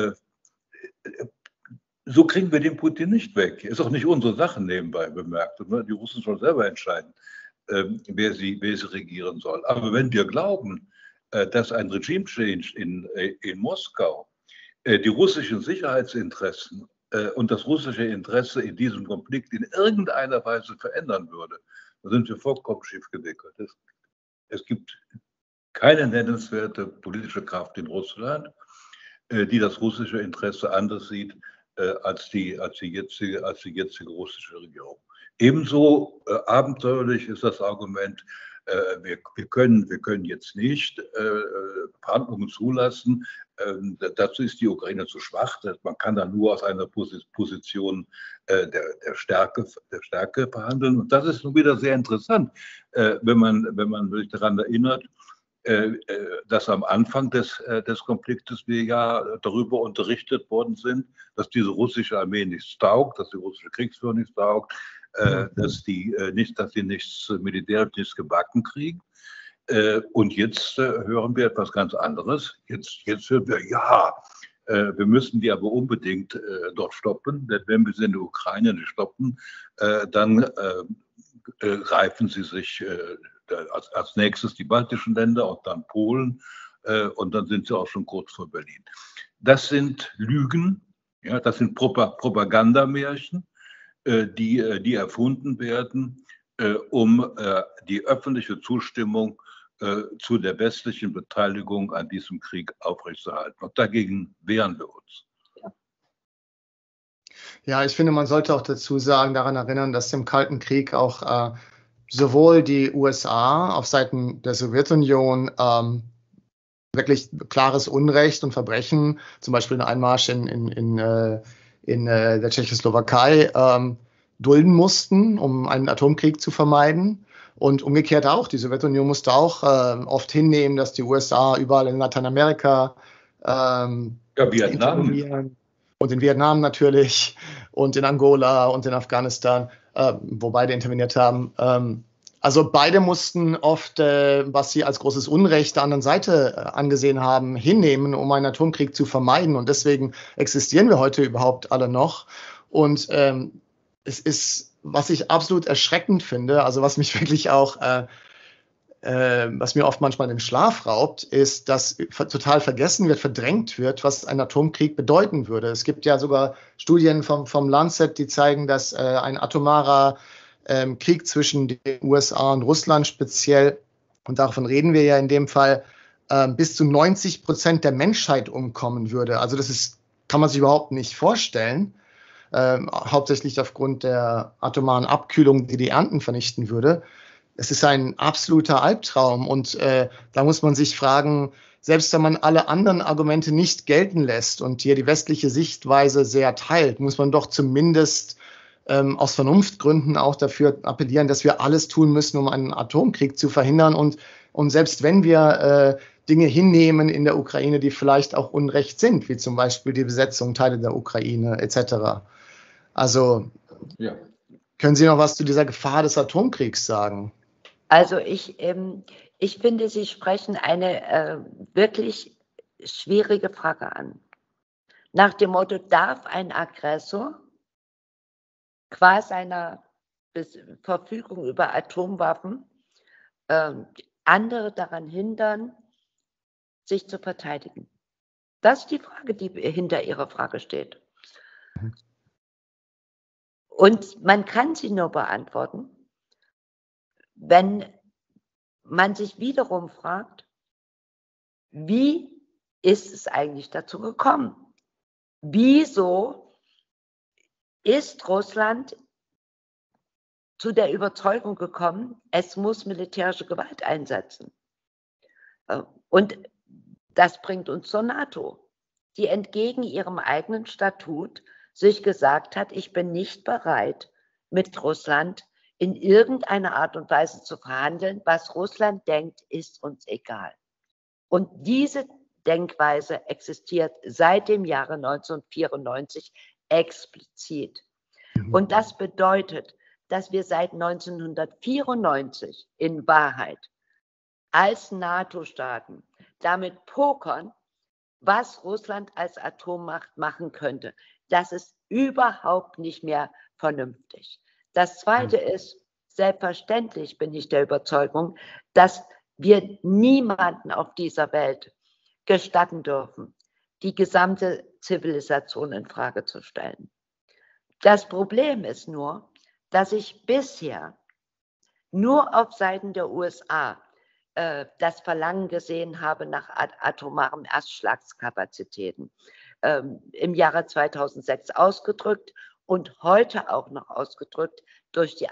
So kriegen wir den Putin nicht weg. Ist auch nicht unsere Sache nebenbei bemerkt. Die Russen sollen selber entscheiden, wer sie regieren soll. Aber wenn wir glauben, dass ein Regime-Change in Moskau die russischen Sicherheitsinteressen und das russische Interesse in diesem Konflikt in irgendeiner Weise verändern würde, dann sind wir vollkommen schief gewickelt. Es gibt keine nennenswerte politische Kraft in Russland, die das russische Interesse anders sieht als die jetzige russische Regierung. Ebenso abenteuerlich ist das Argument, wir können jetzt nicht Verhandlungen zulassen. Dazu ist die Ukraine zu schwach. Man kann da nur aus einer Position der Stärke verhandeln. Und das ist nun wieder sehr interessant, wenn man sich daran erinnert, dass am Anfang des Konfliktes wir ja darüber unterrichtet worden sind, dass diese russische Armee nichts taugt, dass die russische Kriegsführung nichts taugt, dass sie nichts militärisch nichts gebacken kriegen. Und jetzt hören wir etwas ganz anderes. Jetzt hören wir, ja, wir müssen die aber unbedingt dort stoppen, denn wenn wir sie in der Ukraine nicht stoppen, dann greifen sie sich als nächstes die baltischen Länder und dann Polen und dann sind sie auch schon kurz vor Berlin. Das sind Lügen, ja, das sind Propagandamärchen, die erfunden werden, um die öffentliche Zustimmung zu der westlichen Beteiligung an diesem Krieg aufrechtzuerhalten. Und dagegen wehren wir uns. Ja, ich finde, man sollte auch dazu sagen, daran erinnern, dass im Kalten Krieg auch sowohl die USA auf Seiten der Sowjetunion wirklich klares Unrecht und Verbrechen, zum Beispiel den Einmarsch in der Tschechoslowakei, dulden mussten, um einen Atomkrieg zu vermeiden. Und umgekehrt auch, die Sowjetunion musste auch oft hinnehmen, dass die USA überall in Lateinamerika Vietnam. Und in Vietnam natürlich und in Angola und in Afghanistan, wo beide interveniert haben. Also beide mussten oft, was sie als großes Unrecht der anderen Seite angesehen haben, hinnehmen, um einen Atomkrieg zu vermeiden. Und deswegen existieren wir heute überhaupt alle noch. Und es ist, was ich absolut erschreckend finde, also was mich wirklich auch, was mir oft manchmal den Schlaf raubt, ist, dass total vergessen wird, verdrängt wird, was ein Atomkrieg bedeuten würde. Es gibt ja sogar Studien vom Lancet, die zeigen, dass ein atomarer Krieg zwischen den USA und Russland speziell, und davon reden wir ja in dem Fall, bis zu 90% der Menschheit umkommen würde. Also kann man sich überhaupt nicht vorstellen, hauptsächlich aufgrund der atomaren Abkühlung, die Ernten vernichten würde. Es ist ein absoluter Albtraum und da muss man sich fragen, selbst wenn man alle anderen Argumente nicht gelten lässt und hier die westliche Sichtweise sehr teilt, muss man doch zumindest aus Vernunftgründen auch dafür appellieren, dass wir alles tun müssen, um einen Atomkrieg zu verhindern. Und selbst wenn wir Dinge hinnehmen in der Ukraine, die vielleicht auch Unrecht sind, wie zum Beispiel die Besetzung Teile der Ukraine etc. Also ja. Können Sie noch was zu dieser Gefahr des Atomkriegs sagen? Also ich finde, Sie sprechen eine wirklich schwierige Frage an. Nach dem Motto, darf ein Aggressor qua seiner Verfügung über Atomwaffen andere daran hindern, sich zu verteidigen? Das ist die Frage, die hinter Ihrer Frage steht. Und man kann sie nur beantworten, wenn man sich wiederum fragt, wie ist es eigentlich dazu gekommen? Wieso ist Russland zu der Überzeugung gekommen, es muss militärische Gewalt einsetzen? Und das bringt uns zur NATO, die entgegen ihrem eigenen Statut sich gesagt hat, ich bin nicht bereit, mit Russland in irgendeiner Art und Weise zu verhandeln. Was Russland denkt, ist uns egal. Und diese Denkweise existiert seit dem Jahre 1994 explizit. Und das bedeutet, dass wir seit 1994 in Wahrheit als NATO-Staaten damit pokern, was Russland als Atommacht machen könnte. Das ist überhaupt nicht mehr vernünftig. Das Zweite ist, selbstverständlich bin ich der Überzeugung, dass wir niemanden auf dieser Welt gestatten dürfen, die gesamte Zivilisation in Frage zu stellen. Das Problem ist nur, dass ich bisher nur auf Seiten der USA das Verlangen gesehen habe nach atomaren Erstschlagskapazitäten. Im Jahre 2006 ausgedrückt und heute auch noch ausgedrückt durch die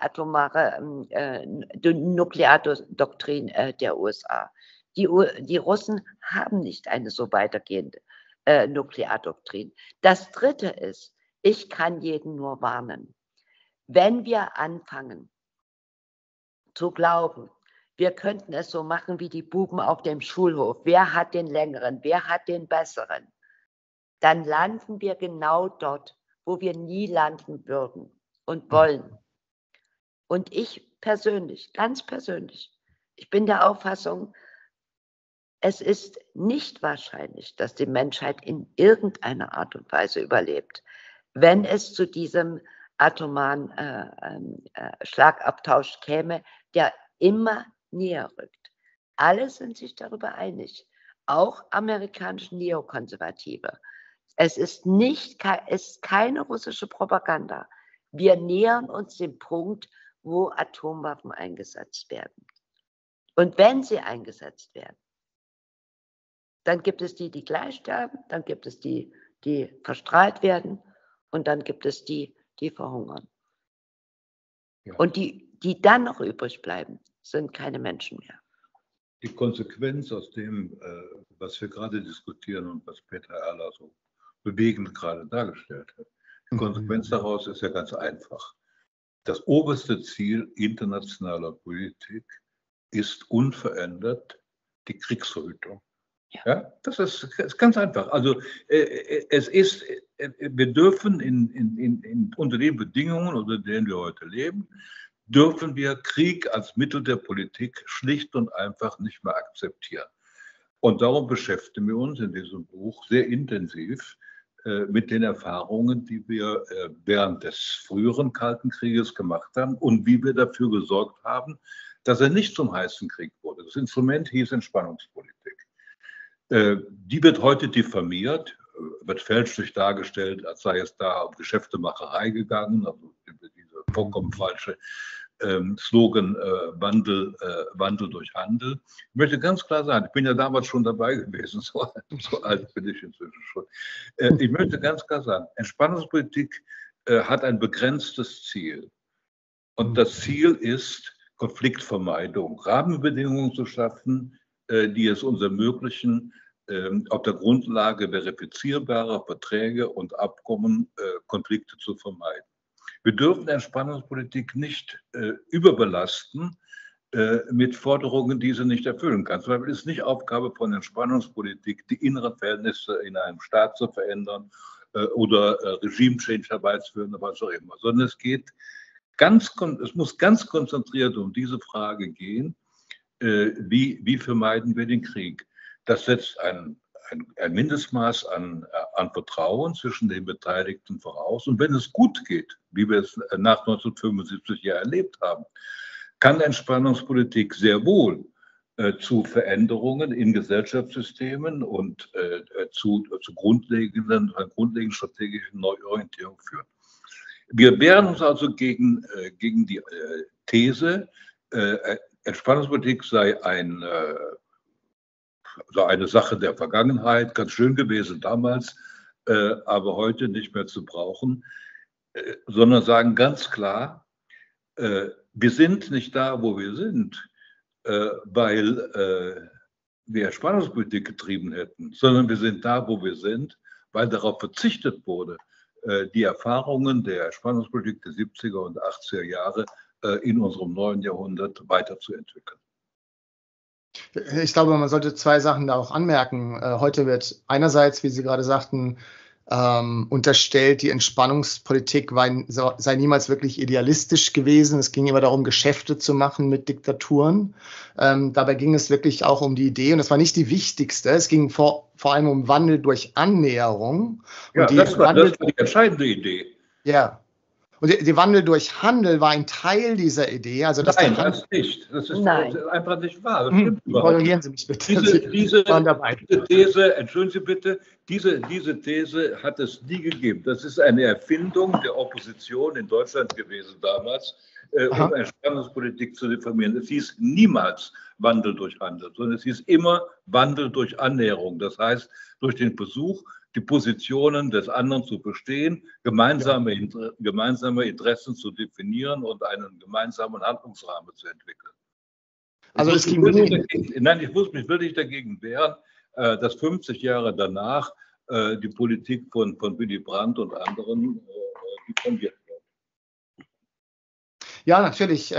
Nukleardoktrin der USA. Die Russen haben nicht eine so weitergehende Nukleardoktrin. Das Dritte ist, ich kann jeden nur warnen, wenn wir anfangen zu glauben, wir könnten es so machen wie die Buben auf dem Schulhof. Wer hat den längeren? Wer hat den besseren? Dann landen wir genau dort, wo wir nie landen würden und wollen. Und ich persönlich, ganz persönlich, ich bin der Auffassung, es ist nicht wahrscheinlich, dass die Menschheit in irgendeiner Art und Weise überlebt, wenn es zu diesem atomaren Schlagabtausch käme, der immer näher rückt. Alle sind sich darüber einig, auch amerikanische Neokonservative. Es ist keine russische Propaganda. Wir nähern uns dem Punkt, wo Atomwaffen eingesetzt werden. Und wenn sie eingesetzt werden, dann gibt es die gleich sterben, dann gibt es die verstrahlt werden und dann gibt es die verhungern. Ja. Und die dann noch übrig bleiben, sind keine Menschen mehr. Die Konsequenz aus dem, was wir gerade diskutieren und was Peter Erler so bewegend gerade dargestellt hat, die Konsequenz daraus ist ja ganz einfach. Das oberste Ziel internationaler Politik ist unverändert die Kriegsverhütung. Ja, das ist ganz einfach. Also wir dürfen unter den Bedingungen, unter denen wir heute leben, dürfen wir Krieg als Mittel der Politik schlicht und einfach nicht mehr akzeptieren. Und darum beschäftigen wir uns in diesem Buch sehr intensiv mit den Erfahrungen, die wir während des früheren Kalten Krieges gemacht haben und wie wir dafür gesorgt haben, dass er nicht zum heißen Krieg wurde. Das Instrument hieß Entspannungspolitik. Die wird heute diffamiert, wird fälschlich dargestellt, als sei es da um Geschäftemacherei gegangen, also diese vollkommen falsche Slogan Wandel durch Handel. Ich möchte ganz klar sagen, ich bin ja damals schon dabei gewesen, so alt bin ich inzwischen schon. Ich möchte ganz klar sagen, Entspannungspolitik hat ein begrenztes Ziel. Und das Ziel ist Konfliktvermeidung, Rahmenbedingungen zu schaffen, die es uns ermöglichen, auf der Grundlage verifizierbarer Verträge und Abkommen Konflikte zu vermeiden. Wir dürfen Entspannungspolitik nicht überbelasten mit Forderungen, die sie nicht erfüllen kann. Zum Beispiel ist nicht Aufgabe von Entspannungspolitik, die inneren Verhältnisse in einem Staat zu verändern oder Regime-Change herbeizuführen oder was auch immer, sondern es muss ganz konzentriert um diese Frage gehen, wie vermeiden wir den Krieg. Das setzt ein Mindestmaß an Vertrauen zwischen den Beteiligten voraus. Und wenn es gut geht, wie wir es nach 1975 ja erlebt haben, kann Entspannungspolitik sehr wohl zu Veränderungen in Gesellschaftssystemen und zu grundlegenden strategischen Neuorientierungen führen. Wir wehren uns also gegen die These, Entspannungspolitik sei eine Sache der Vergangenheit, ganz schön gewesen damals, aber heute nicht mehr zu brauchen, sondern sagen ganz klar, wir sind nicht da, wo wir sind, weil wir Entspannungspolitik getrieben hätten, sondern wir sind da, wo wir sind, weil darauf verzichtet wurde, die Erfahrungen der Entspannungspolitik der 70er und 80er Jahre in unserem neuen Jahrhundert weiterzuentwickeln. Ich glaube, man sollte zwei Sachen da auch anmerken. Heute wird einerseits, wie Sie gerade sagten, unterstellt, die Entspannungspolitik sei niemals wirklich idealistisch gewesen. Es ging immer darum, Geschäfte zu machen mit Diktaturen. Dabei ging es wirklich auch um die Idee, und das war nicht die wichtigste. Es ging vor allem um Wandel durch Annäherung. Ja, und das war die entscheidende Idee. Ja. Und der Wandel durch Handel war ein Teil dieser Idee. Also, dass Nein, der Handel, das nicht. Das ist Nein. einfach nicht wahr. Das stimmt überhaupt korrigieren nicht. Sie mich bitte. Diese waren dabei. These, entschuldigen Sie bitte, diese These hat es nie gegeben. Das ist eine Erfindung der Opposition in Deutschland gewesen damals, um Entspannungspolitik zu diffamieren. Es hieß niemals Wandel durch Handel, sondern es hieß immer Wandel durch Annäherung. Das heißt, durch den Versuch, die Positionen des anderen zu verstehen, gemeinsame Interessen zu definieren und einen gemeinsamen Handlungsrahmen zu entwickeln. Also es ging ich muss mich wirklich dagegen wehren, dass 50 Jahre danach die Politik von Willy Brandt und anderen diffamiert wird. Ja, natürlich.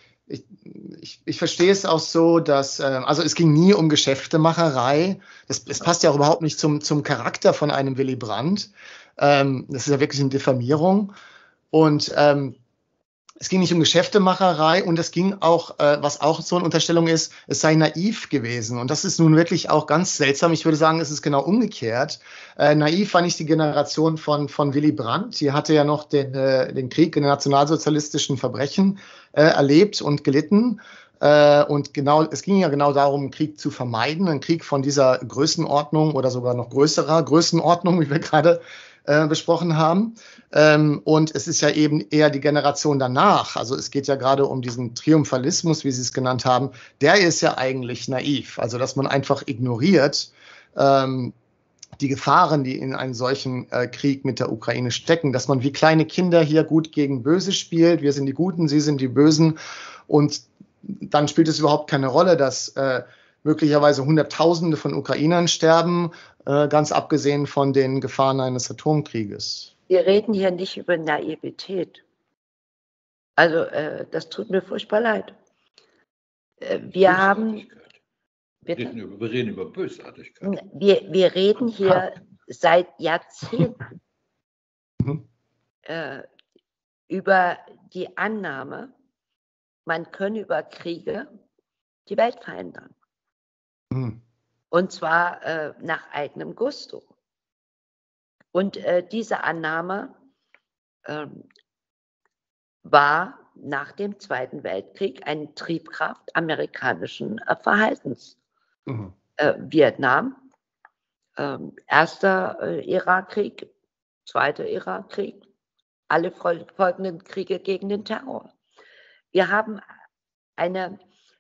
Ich verstehe es auch so, dass, also es ging nie um Geschäftemacherei. Es passt ja auch überhaupt nicht zum Charakter von einem Willy Brandt. Das ist ja wirklich eine Diffamierung. Und es ging nicht um Geschäftemacherei, und es ging auch, was auch so eine Unterstellung ist, es sei naiv gewesen. Und das ist nun wirklich auch ganz seltsam. Ich würde sagen, es ist genau umgekehrt. Naiv war nicht die Generation von Willy Brandt. Die hatte ja noch den Krieg in den nationalsozialistischen Verbrechen erlebt und gelitten. Und genau, es ging ja genau darum, einen Krieg zu vermeiden, einen Krieg von dieser Größenordnung oder sogar noch größerer Größenordnung, wie wir gerade besprochen haben. Und es ist ja eben eher die Generation danach. Also es geht ja gerade um diesen Triumphalismus, wie Sie es genannt haben. Der ist ja eigentlich naiv. Also dass man einfach ignoriert die Gefahren, die in einem solchen Krieg mit der Ukraine stecken. Dass man wie kleine Kinder hier gut gegen böse spielt. Wir sind die Guten, Sie sind die Bösen. Und dann spielt es überhaupt keine Rolle, dass möglicherweise Hunderttausende von Ukrainern sterben, ganz abgesehen von den Gefahren eines Atomkrieges. Wir reden hier nicht über Naivität. Also das tut mir furchtbar leid. Wir reden über Bösartigkeit. Wir reden hier seit Jahrzehnten über die Annahme, man könne über Kriege die Welt verändern. Und zwar nach eigenem Gusto. Und diese Annahme war nach dem Zweiten Weltkrieg eine Triebkraft amerikanischen Verhaltens. Vietnam, erster Irakkrieg, zweiter Irakkrieg, alle folgenden Kriege gegen den Terror. Wir haben eine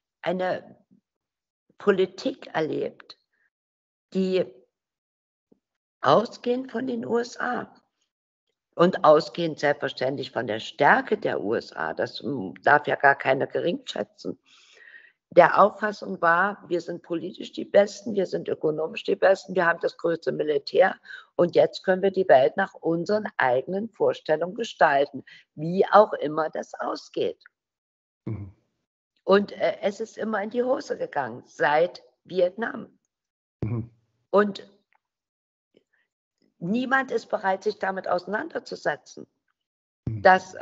Politik erlebt, die ausgehend von den USA und ausgehend selbstverständlich von der Stärke der USA, das darf ja gar keiner geringschätzen, der Auffassung war, wir sind politisch die Besten, wir sind ökonomisch die Besten, wir haben das größte Militär und jetzt können wir die Welt nach unseren eigenen Vorstellungen gestalten, wie auch immer das ausgeht. Und es ist immer in die Hose gegangen, seit Vietnam. Und niemand ist bereit, sich damit auseinanderzusetzen. Dass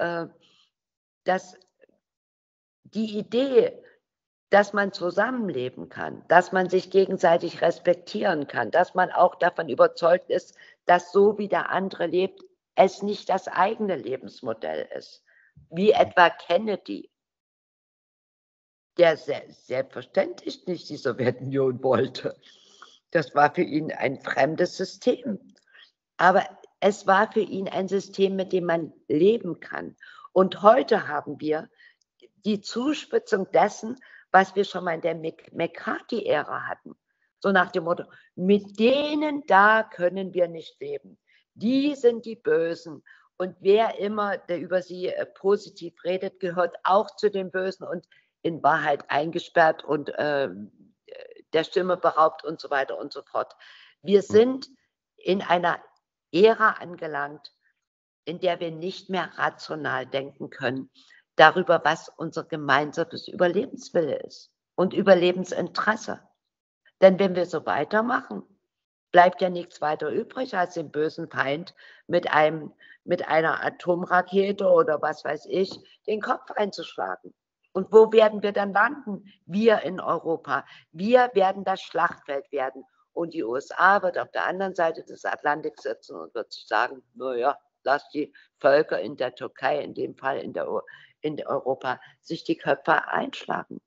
die Idee, dass man zusammenleben kann, dass man sich gegenseitig respektieren kann, dass man auch davon überzeugt ist, dass so wie der andere lebt, es nicht das eigene Lebensmodell ist. Wie etwa Kennedy, der selbstverständlich nicht die Sowjetunion wollte. Das war für ihn ein fremdes System. Aber es war für ihn ein System, mit dem man leben kann. Und heute haben wir die Zuspitzung dessen, was wir schon mal in der McCarthy-Ära hatten. So nach dem Motto, mit denen da können wir nicht leben. Die sind die Bösen. Und wer immer, der über sie positiv redet, gehört auch zu den Bösen und in Wahrheit eingesperrt und der Stimme beraubt und so weiter und so fort. Wir sind in einer Ära angelangt, in der wir nicht mehr rational denken können darüber, was unser gemeinsames Überlebenswille ist und Überlebensinteresse. Denn wenn wir so weitermachen, bleibt ja nichts weiter übrig, als den bösen Feind mit einer Atomrakete oder was weiß ich, den Kopf einzuschlagen. Und wo werden wir dann landen? Wir in Europa. Wir werden das Schlachtfeld werden. Und die USA wird auf der anderen Seite des Atlantiks sitzen und wird sich sagen, naja, lass die Völker in der Türkei, in dem Fall in Europa, sich die Köpfe einschlagen.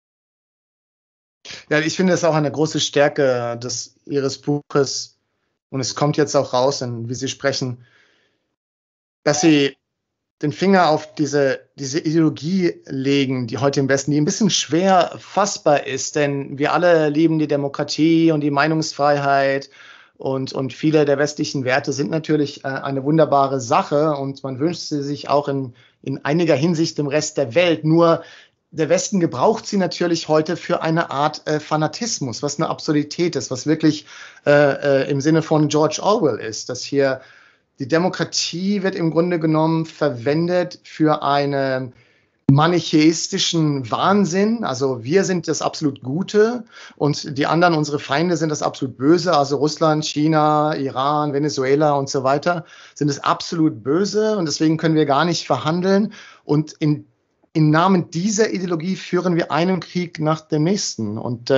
Ja, ich finde es auch eine große Stärke Ihres Buches, und es kommt jetzt auch raus, wie Sie sprechen, dass Sie den Finger auf diese Ideologie legen, die heute im Westen, die ein bisschen schwer fassbar ist, denn wir alle lieben die Demokratie und die Meinungsfreiheit und viele der westlichen Werte sind natürlich eine wunderbare Sache und man wünscht sie sich auch in einiger Hinsicht im Rest der Welt. Nur der Westen gebraucht sie natürlich heute für eine Art Fanatismus, was eine Absurdität ist, was wirklich im Sinne von George Orwell ist, dass hier die Demokratie wird im Grunde genommen verwendet für einen manichäistischen Wahnsinn. Also wir sind das absolut Gute und die anderen, unsere Feinde, sind das absolut Böse. Also Russland, China, Iran, Venezuela und so weiter sind das absolut Böse und deswegen können wir gar nicht verhandeln. Und im Namen dieser Ideologie führen wir einen Krieg nach dem nächsten. Und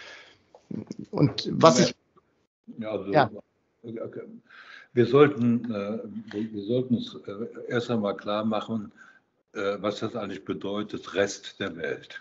was ich... Ja, also, ja. Wir sollten uns erst einmal klar machen, was das eigentlich bedeutet, Rest der Welt.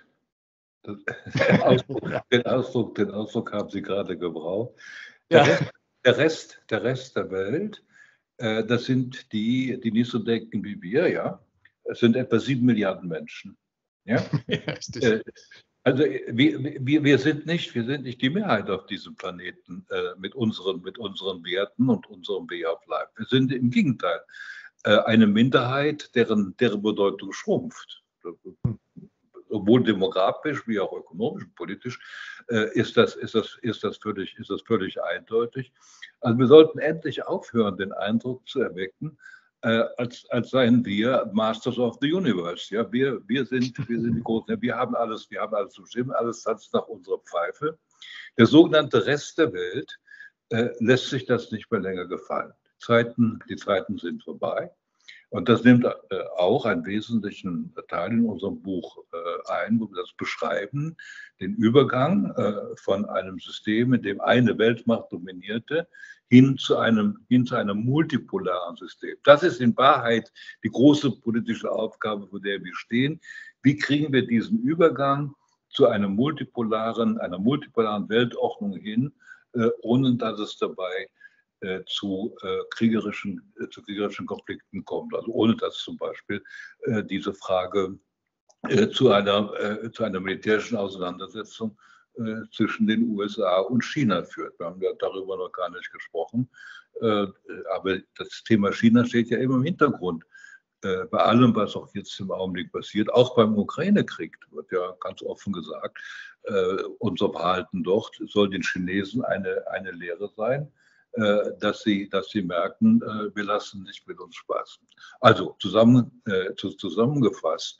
Den Ausdruck haben Sie gerade gebraucht. Der Rest der Welt, das sind die nicht so denken wie wir, ja. Es sind etwa 7 Milliarden Menschen. Ja? Also wir sind nicht die Mehrheit auf diesem Planeten mit unseren Werten und unserem Way of Life. Wir sind im Gegenteil eine Minderheit, deren Bedeutung schrumpft. Sowohl demografisch wie auch ökonomisch und politisch ist das völlig eindeutig. Also wir sollten endlich aufhören, den Eindruck zu erwecken, als seien wir Masters of the Universe. Ja, wir sind die Großen, wir haben alles zu bestimmen, alles tanzt nach unserer Pfeife. Der sogenannte Rest der Welt lässt sich das nicht mehr länger gefallen. Die Zeiten sind vorbei. Und das nimmt auch einen wesentlichen Teil in unserem Buch ein, wo wir das beschreiben, den Übergang von einem System, in dem eine Weltmacht dominierte, hin zu einem multipolaren System. Das ist in Wahrheit die große politische Aufgabe, vor der wir stehen. Wie kriegen wir diesen Übergang zu einer multipolaren Weltordnung hin, ohne dass es dabei zu kriegerischen Konflikten kommt. Also ohne dass zum Beispiel diese Frage zu einer militärischen Auseinandersetzung zwischen den USA und China führt. Wir haben ja darüber noch gar nicht gesprochen. Aber das Thema China steht ja immer im Hintergrund. Bei allem, was auch jetzt im Augenblick passiert, auch beim Ukraine-Krieg, wird ja ganz offen gesagt, unser Verhalten dort soll den Chinesen eine Lehre sein, dass sie merken, wir lassen nicht mit uns spaßen. Also zusammengefasst,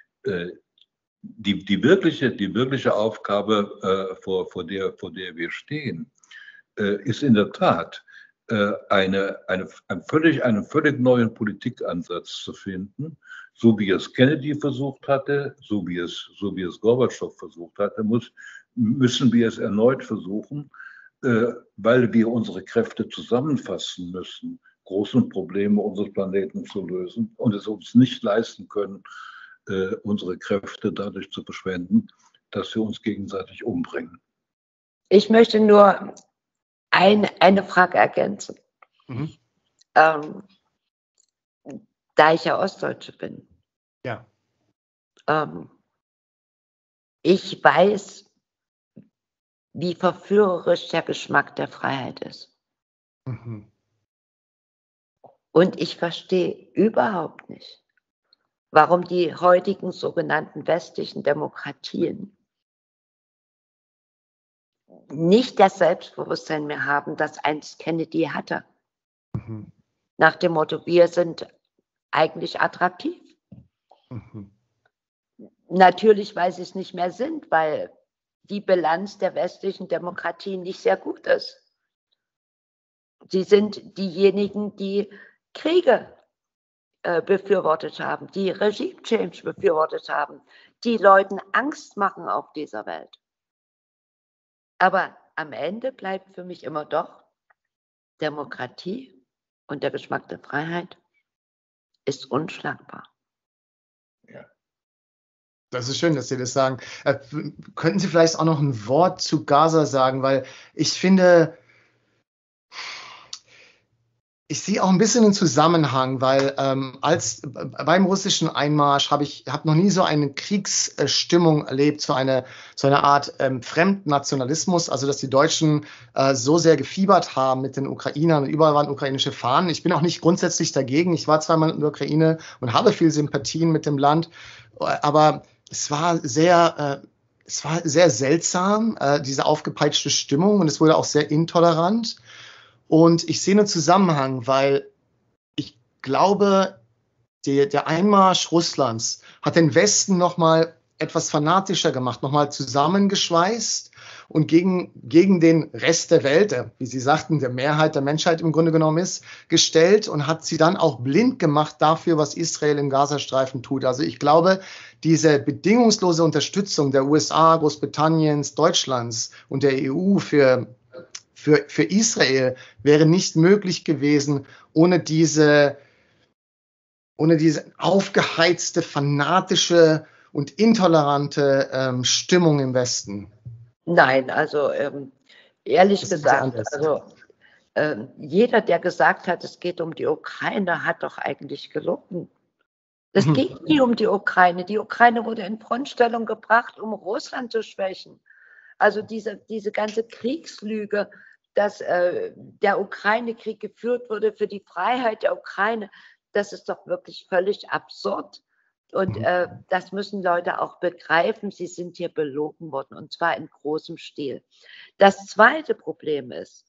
die wirkliche Aufgabe, vor der wir stehen, ist in der Tat, einen völlig neuen Politikansatz zu finden, so wie es Kennedy versucht hatte, so wie es Gorbatschow versucht hatte, müssen wir es erneut versuchen, weil wir unsere Kräfte zusammenfassen müssen, große Probleme unseres Planeten zu lösen und es uns nicht leisten können, unsere Kräfte dadurch zu verschwenden, dass wir uns gegenseitig umbringen. Ich möchte nur eine Frage ergänzen. Da ich ja Ostdeutsche bin. Ja. Ich weiß, wie verführerisch der Geschmack der Freiheit ist. Und ich verstehe überhaupt nicht, warum die heutigen sogenannten westlichen Demokratien nicht das Selbstbewusstsein mehr haben, das einst Kennedy hatte. Nach dem Motto, wir sind eigentlich attraktiv. Natürlich, weil sie es nicht mehr sind, weil die Bilanz der westlichen Demokratie nicht sehr gut ist. Sie sind diejenigen, die Kriege befürwortet haben, die Regime Change befürwortet haben, die Leuten Angst machen auf dieser Welt. Aber am Ende bleibt für mich immer doch Demokratie und der Geschmack der Freiheit ist unschlagbar. Ja. Das ist schön, dass Sie das sagen. Könnten Sie vielleicht auch noch ein Wort zu Gaza sagen, weil ich finde, ich sehe auch ein bisschen einen Zusammenhang, weil beim russischen Einmarsch habe noch nie so eine Kriegsstimmung erlebt, so eine Art Fremdnationalismus, also dass die Deutschen so sehr gefiebert haben mit den Ukrainern und überall waren ukrainische Fahnen. Ich bin auch nicht grundsätzlich dagegen. Ich war zweimal in der Ukraine und habe viel Sympathien mit dem Land, aber es war sehr seltsam, diese aufgepeitschte Stimmung und es wurde auch sehr intolerant. Und ich sehe einen Zusammenhang, weil ich glaube, der Einmarsch Russlands hat den Westen nochmal etwas fanatischer gemacht, nochmal zusammengeschweißt und gegen den Rest der Welt, der, wie Sie sagten, der Mehrheit der Menschheit im Grunde genommen ist, gestellt und hat sie dann auch blind gemacht dafür, was Israel im Gazastreifen tut. Also ich glaube, diese bedingungslose Unterstützung der USA, Großbritanniens, Deutschlands und der EU für Israel wäre nicht möglich gewesen ohne diese aufgeheizte, fanatische und intolerante Stimmung im Westen. Nein, also ehrlich gesagt, also jeder, der gesagt hat, es geht um die Ukraine, hat doch eigentlich gelogen. Es geht nie um die Ukraine. Die Ukraine wurde in Frontstellung gebracht, um Russland zu schwächen. Also diese ganze Kriegslüge, dass der Ukraine-Krieg geführt wurde für die Freiheit der Ukraine, das ist doch wirklich völlig absurd. Und das müssen Leute auch begreifen. Sie sind hier belogen worden, und zwar in großem Stil. Das zweite Problem ist,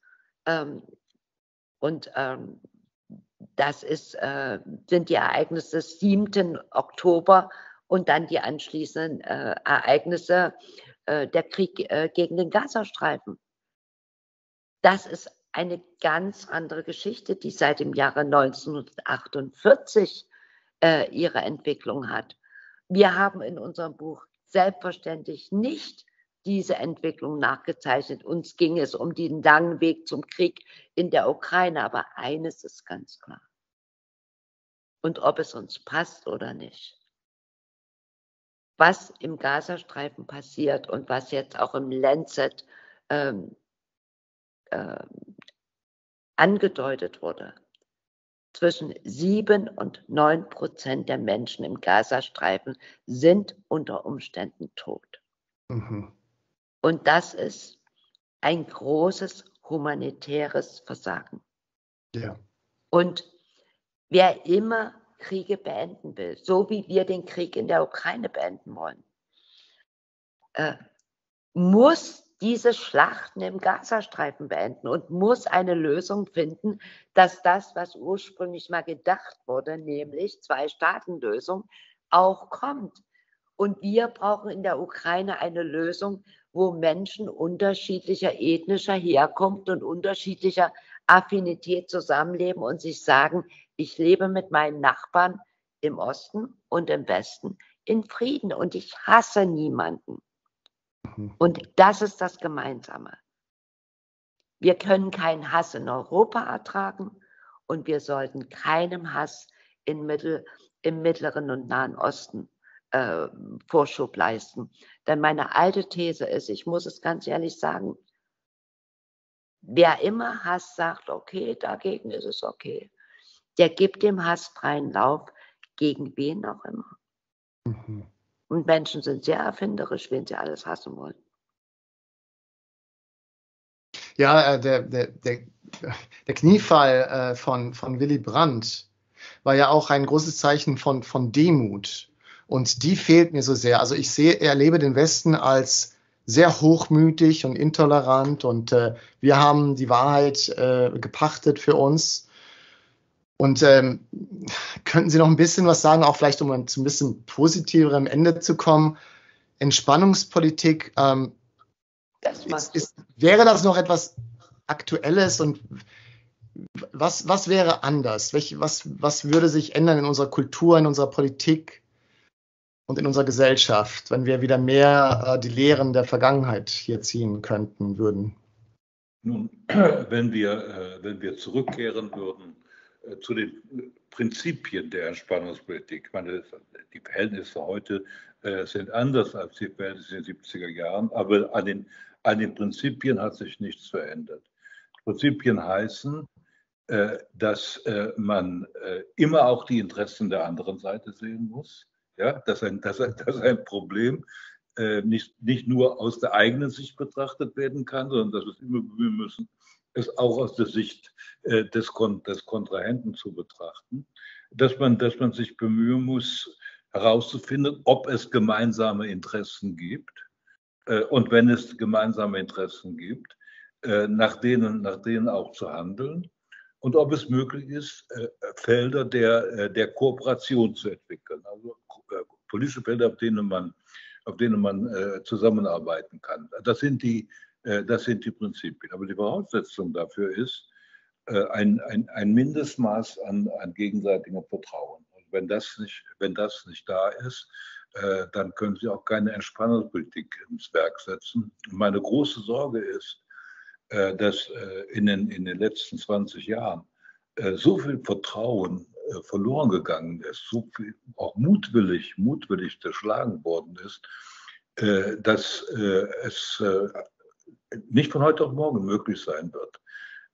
das sind die Ereignisse des 7. Oktober und dann die anschließenden Ereignisse, der Krieg gegen den Gazastreifen. Das ist eine ganz andere Geschichte, die seit dem Jahre 1948 ihre Entwicklung hat. Wir haben in unserem Buch selbstverständlich nicht diese Entwicklung nachgezeichnet. Uns ging es um den langen Weg zum Krieg in der Ukraine, aber eines ist ganz klar. Und ob es uns passt oder nicht. Was im Gazastreifen passiert und was jetzt auch im Lancet angedeutet wurde, zwischen 7 und 9% der Menschen im Gazastreifen sind unter Umständen tot. Und das ist ein großes humanitäres Versagen. Ja. Und wer immer Kriege beenden will, so wie wir den Krieg in der Ukraine beenden wollen, muss diese Schlachten im Gazastreifen beenden und muss eine Lösung finden, dass das, was ursprünglich mal gedacht wurde, nämlich Zwei-Staaten-Lösung, auch kommt. Und wir brauchen in der Ukraine eine Lösung, wo Menschen unterschiedlicher ethnischer Herkunft und unterschiedlicher Affinität zusammenleben und sich sagen, ich lebe mit meinen Nachbarn im Osten und im Westen in Frieden und ich hasse niemanden. Und das ist das Gemeinsame. Wir können keinen Hass in Europa ertragen und wir sollten keinem Hass im Mittleren und Nahen Osten Vorschub leisten. Denn meine alte These ist, ich muss es ganz ehrlich sagen, wer immer Hass sagt, okay, dagegen ist es okay, der gibt dem Hass freien Lauf, gegen wen auch immer. Und Menschen sind sehr erfinderisch, wen sie alles hassen wollen. Ja, der Kniefall von Willy Brandt war ja auch ein großes Zeichen von Demut. Und die fehlt mir so sehr. Also ich erlebe den Westen als sehr hochmütig und intolerant und wir haben die Wahrheit gepachtet für uns. Und könnten Sie noch ein bisschen was sagen, auch vielleicht um zu ein bisschen positiverem Ende zu kommen? Entspannungspolitik, wäre das noch etwas Aktuelles und Was wäre anders? Was würde sich ändern in unserer Kultur, in unserer Politik und in unserer Gesellschaft, wenn wir wieder mehr die Lehren der Vergangenheit hier ziehen würden? Nun, wenn wir zurückkehren würden zu den Prinzipien der Entspannungspolitik, ich meine, die Verhältnisse heute sind anders als die Verhältnisse in den 70er Jahren, aber an den Prinzipien hat sich nichts verändert. Prinzipien heißen, dass man immer auch die Interessen der anderen Seite sehen muss, ja, dass ein Problem nicht nur aus der eigenen Sicht betrachtet werden kann, sondern dass wir es immer bemühen müssen, es auch aus der Sicht des Kontrahenten zu betrachten, dass man sich bemühen muss, herauszufinden, ob es gemeinsame Interessen gibt und wenn es gemeinsame Interessen gibt, nach denen auch zu handeln und ob es möglich ist, Felder der Kooperation zu entwickeln, also politische Felder, auf denen man zusammenarbeiten kann. Das sind die Prinzipien. Aber die Voraussetzung dafür ist ein Mindestmaß an gegenseitigem Vertrauen. Und wenn das nicht da ist, dann können Sie auch keine Entspannungspolitik ins Werk setzen. Meine große Sorge ist, dass in den letzten 20 Jahren so viel Vertrauen verloren gegangen ist, so viel auch mutwillig zerschlagen worden ist, dass es nicht von heute auf morgen möglich sein wird,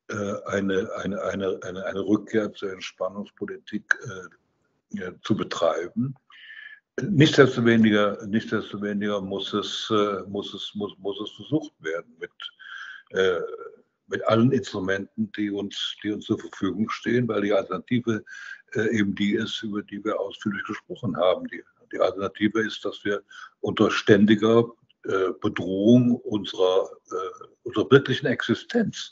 eine Rückkehr zur Entspannungspolitik zu betreiben. Nichtsdestoweniger muss es versucht werden mit allen Instrumenten, die uns zur Verfügung stehen, weil die Alternative eben die ist, über die wir ausführlich gesprochen haben. Die Alternative ist, dass wir unter ständiger Bedrohung unserer wirklichen Existenz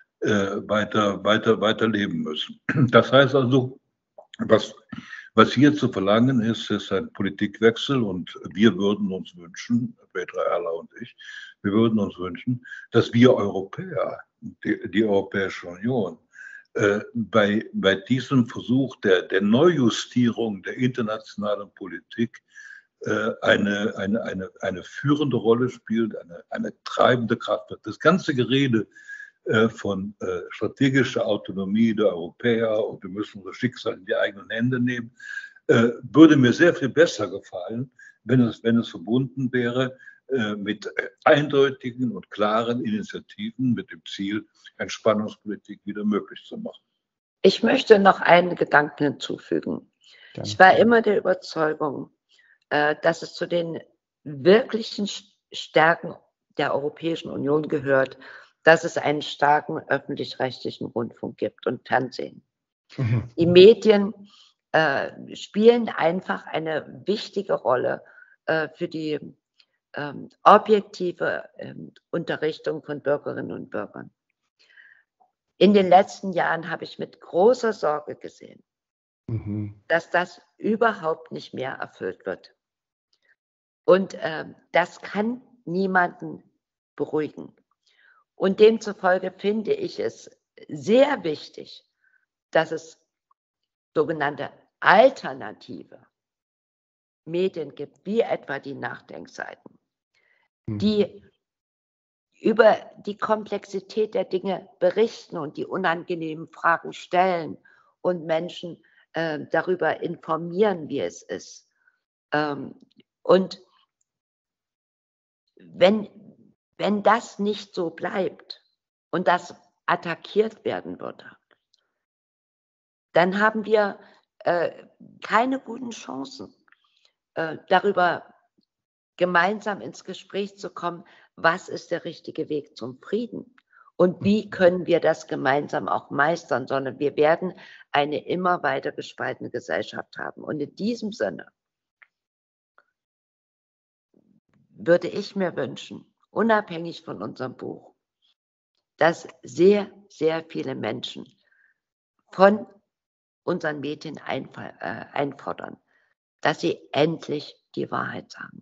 weiter leben müssen. Das heißt also, was hier zu verlangen ist ein Politikwechsel und wir würden uns wünschen, Petra Erler und ich, wir würden uns wünschen, dass wir Europäer, die Europäische Union, bei diesem Versuch der Neujustierung der internationalen Politik eine führende Rolle spielt, eine treibende Kraft wird. Das ganze Gerede von strategischer Autonomie der Europäer und wir müssen unser Schicksal in die eigenen Hände nehmen, würde mir sehr viel besser gefallen, wenn es verbunden wäre mit eindeutigen und klaren Initiativen mit dem Ziel, Entspannungspolitik wieder möglich zu machen. Ich möchte noch einen Gedanken hinzufügen. Ja. Ich war immer der Überzeugung, dass es zu den wirklichen Stärken der Europäischen Union gehört, dass es einen starken öffentlich-rechtlichen Rundfunk gibt und Fernsehen. Mhm. Die Medien spielen einfach eine wichtige Rolle für die objektive Unterrichtung von Bürgerinnen und Bürgern. In den letzten Jahren habe ich mit großer Sorge gesehen, dass das überhaupt nicht mehr erfüllt wird. Und das kann niemanden beruhigen. Und demzufolge finde ich es sehr wichtig, dass es sogenannte alternative Medien gibt, wie etwa die Nachdenkseiten, die über die Komplexität der Dinge berichten und die unangenehmen Fragen stellen und Menschen darüber informieren, wie es ist. Und wenn das nicht so bleibt und das attackiert werden würde, dann haben wir keine guten Chancen, darüber gemeinsam ins Gespräch zu kommen, was ist der richtige Weg zum Frieden und wie können wir das gemeinsam auch meistern, sondern wir werden eine immer weiter gespaltene Gesellschaft haben. Und in diesem Sinne würde ich mir wünschen, unabhängig von unserem Buch, dass sehr, sehr viele Menschen von unseren Medien einfordern, dass sie endlich die Wahrheit sagen.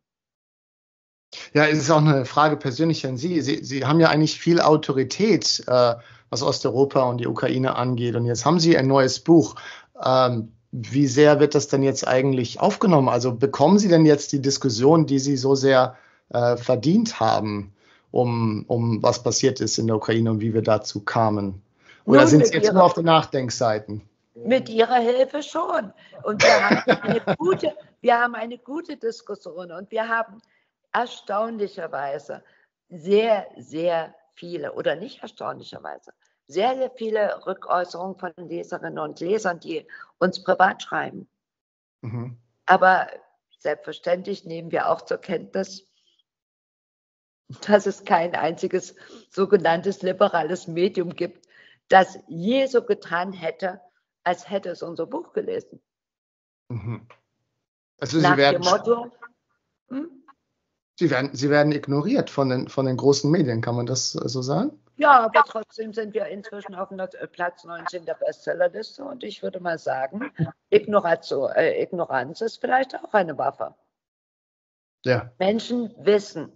Ja, es ist auch eine Frage persönlich an Sie. Sie haben ja eigentlich viel Autorität was Osteuropa und die Ukraine angeht. Und jetzt haben Sie ein neues Buch. Wie sehr wird das denn jetzt eigentlich aufgenommen? Also bekommen Sie denn jetzt die Diskussion, die Sie so sehr verdient haben, um was passiert ist in der Ukraine und wie wir dazu kamen? Oder Nun, sind Sie jetzt nur auf den Nachdenkseiten? mit Ihrer Hilfe schon. Und wir haben eine gute Diskussion und wir haben erstaunlicherweise sehr, sehr viele, oder nicht erstaunlicherweise, sehr, sehr viele Rückäußerungen von Leserinnen und Lesern, die uns privat schreiben. Mhm. Aber selbstverständlich nehmen wir auch zur Kenntnis, dass es kein einziges sogenanntes liberales Medium gibt, das je so getan hätte, als hätte es unser Buch gelesen. Mhm. Also Nach dem Motto, Sie werden ignoriert von den großen Medien, kann man das so sagen? ja, aber trotzdem sind wir inzwischen auf Platz 19 der Bestsellerliste und ich würde mal sagen, Ignoranz ist vielleicht auch eine Waffe. Ja. Menschen wissen,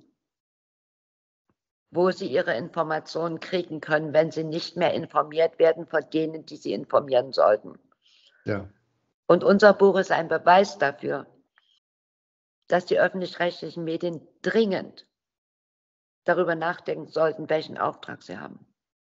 wo sie ihre Informationen kriegen können, wenn sie nicht mehr informiert werden von denen, die sie informieren sollten. Ja. Und unser Buch ist ein Beweis dafür, dass die öffentlich-rechtlichen Medien dringend darüber nachdenken sollten, welchen Auftrag sie haben.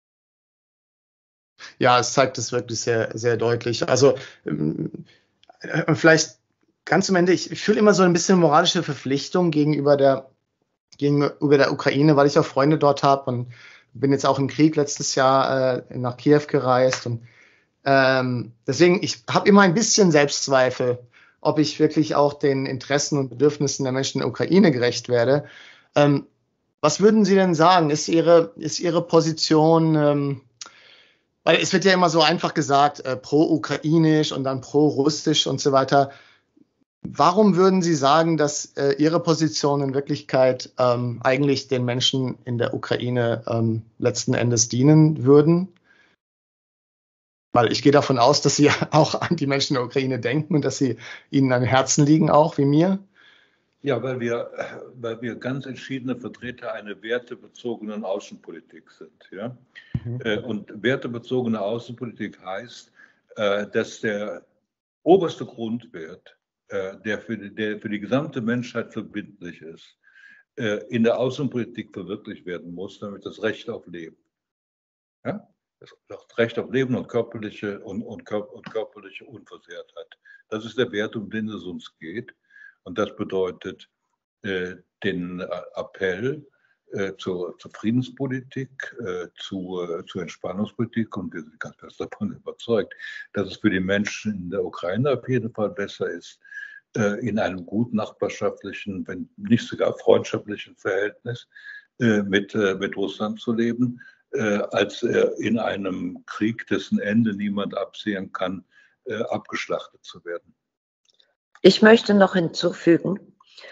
Ja, es zeigt es wirklich sehr, sehr deutlich. Also vielleicht ganz am Ende, ich fühle immer so ein bisschen moralische Verpflichtung gegenüber der Ukraine, weil ich auch Freunde dort habe und bin jetzt auch im Krieg letztes Jahr nach Kiew gereist. Und deswegen, ich habe immer ein bisschen Selbstzweifel, ob ich wirklich auch den Interessen und Bedürfnissen der Menschen in der Ukraine gerecht werde. Was würden Sie denn sagen? Ist Ihre Position, weil es wird ja immer so einfach gesagt, pro-ukrainisch und dann pro-russisch und so weiter. Warum würden Sie sagen, dass Ihre Position in Wirklichkeit eigentlich den Menschen in der Ukraine letzten Endes dienen würden? Weil ich gehe davon aus, dass Sie auch an die Menschen in der Ukraine denken und dass sie Ihnen am Herzen liegen, auch wie mir. Ja, weil wir ganz entschiedene Vertreter einer wertebezogenen Außenpolitik sind. Ja? Und wertebezogene Außenpolitik heißt, dass der oberste Grundwert, der für die gesamte Menschheit verbindlich ist, in der Außenpolitik verwirklicht werden muss, nämlich das Recht auf Leben. Ja? Das Recht auf Leben und körperliche Unversehrtheit. Das ist der Wert, um den es uns geht. Und das bedeutet den Appell zur Friedenspolitik, zur Entspannungspolitik. Und wir sind ganz fest davon überzeugt, dass es für die Menschen in der Ukraine auf jeden Fall besser ist, in einem gut nachbarschaftlichen, wenn nicht sogar freundschaftlichen Verhältnis mit Russland zu leben, als in einem Krieg, dessen Ende niemand absehen kann, abgeschlachtet zu werden. Ich möchte noch hinzufügen,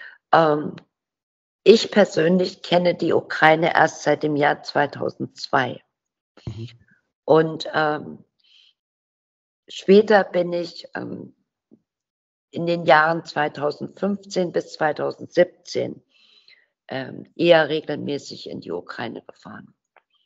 ich persönlich kenne die Ukraine erst seit dem Jahr 2002. Und später bin ich in den Jahren 2015 bis 2017 eher regelmäßig in die Ukraine gefahren.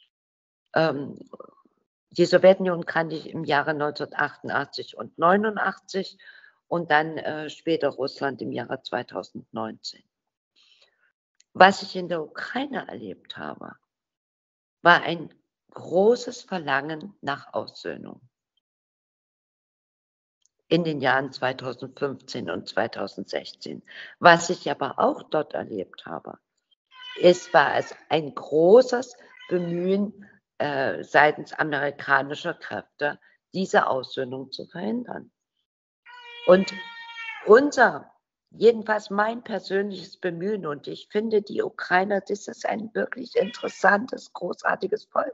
Die Sowjetunion kannte ich im Jahre 1988 und 89 und dann später Russland im Jahre 2019. Was ich in der Ukraine erlebt habe, war ein großes Verlangen nach Aussöhnung. In den Jahren 2015 und 2016. Was ich aber auch dort erlebt habe, war es ein großes Bemühen seitens amerikanischer Kräfte, diese Aussöhnung zu verhindern. Und jedenfalls mein persönliches Bemühen, und ich finde, die Ukrainer, das ist ein wirklich interessantes, großartiges Volk.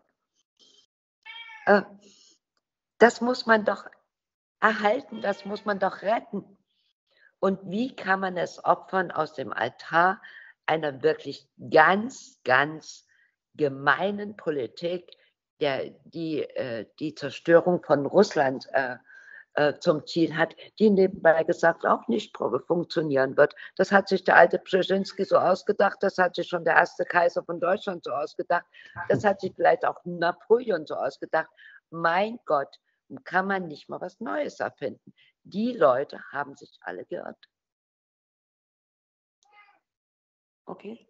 Das muss man doch erhalten, das muss man doch retten. Und wie kann man es opfern aus dem Altar einer wirklich ganz, ganz gemeinen Politik, die Zerstörung von Russland zum Ziel hat, die nebenbei gesagt auch nicht funktionieren wird. Das hat sich der alte Brzezinski so ausgedacht, das hat sich schon der erste Kaiser von Deutschland so ausgedacht, das hat sich vielleicht auch Napoleon so ausgedacht. Mein Gott, kann man nicht mal was Neues erfinden. Die Leute haben sich alle geirrt. Okay.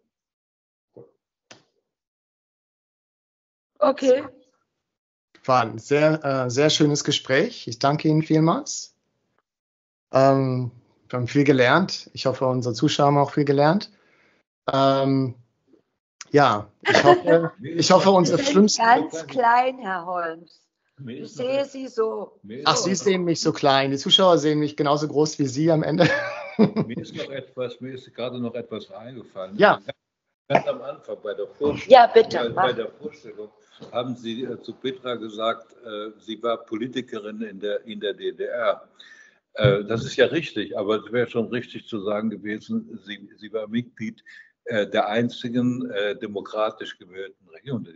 Okay. War ein sehr schönes Gespräch. Ich danke Ihnen vielmals. Wir haben viel gelernt. Ich hoffe, unsere Zuschauer haben auch viel gelernt. Ja, ich hoffe, unsere schlimmsten... Ganz klein, Herr Holmes. Ich sehe Sie so. Ach, Sie sehen mich so klein. Die Zuschauer sehen mich genauso groß wie Sie am Ende. Mir ist gerade noch etwas eingefallen. Ja. Ganz am Anfang bei der Vorstellung, Ja, bitte. bei der Vorstellung haben Sie zu Petra gesagt, sie war Politikerin in der DDR. Das ist ja richtig, aber es wäre schon richtig zu sagen gewesen, sie war Mitglied der einzigen demokratisch gewählten Regierung.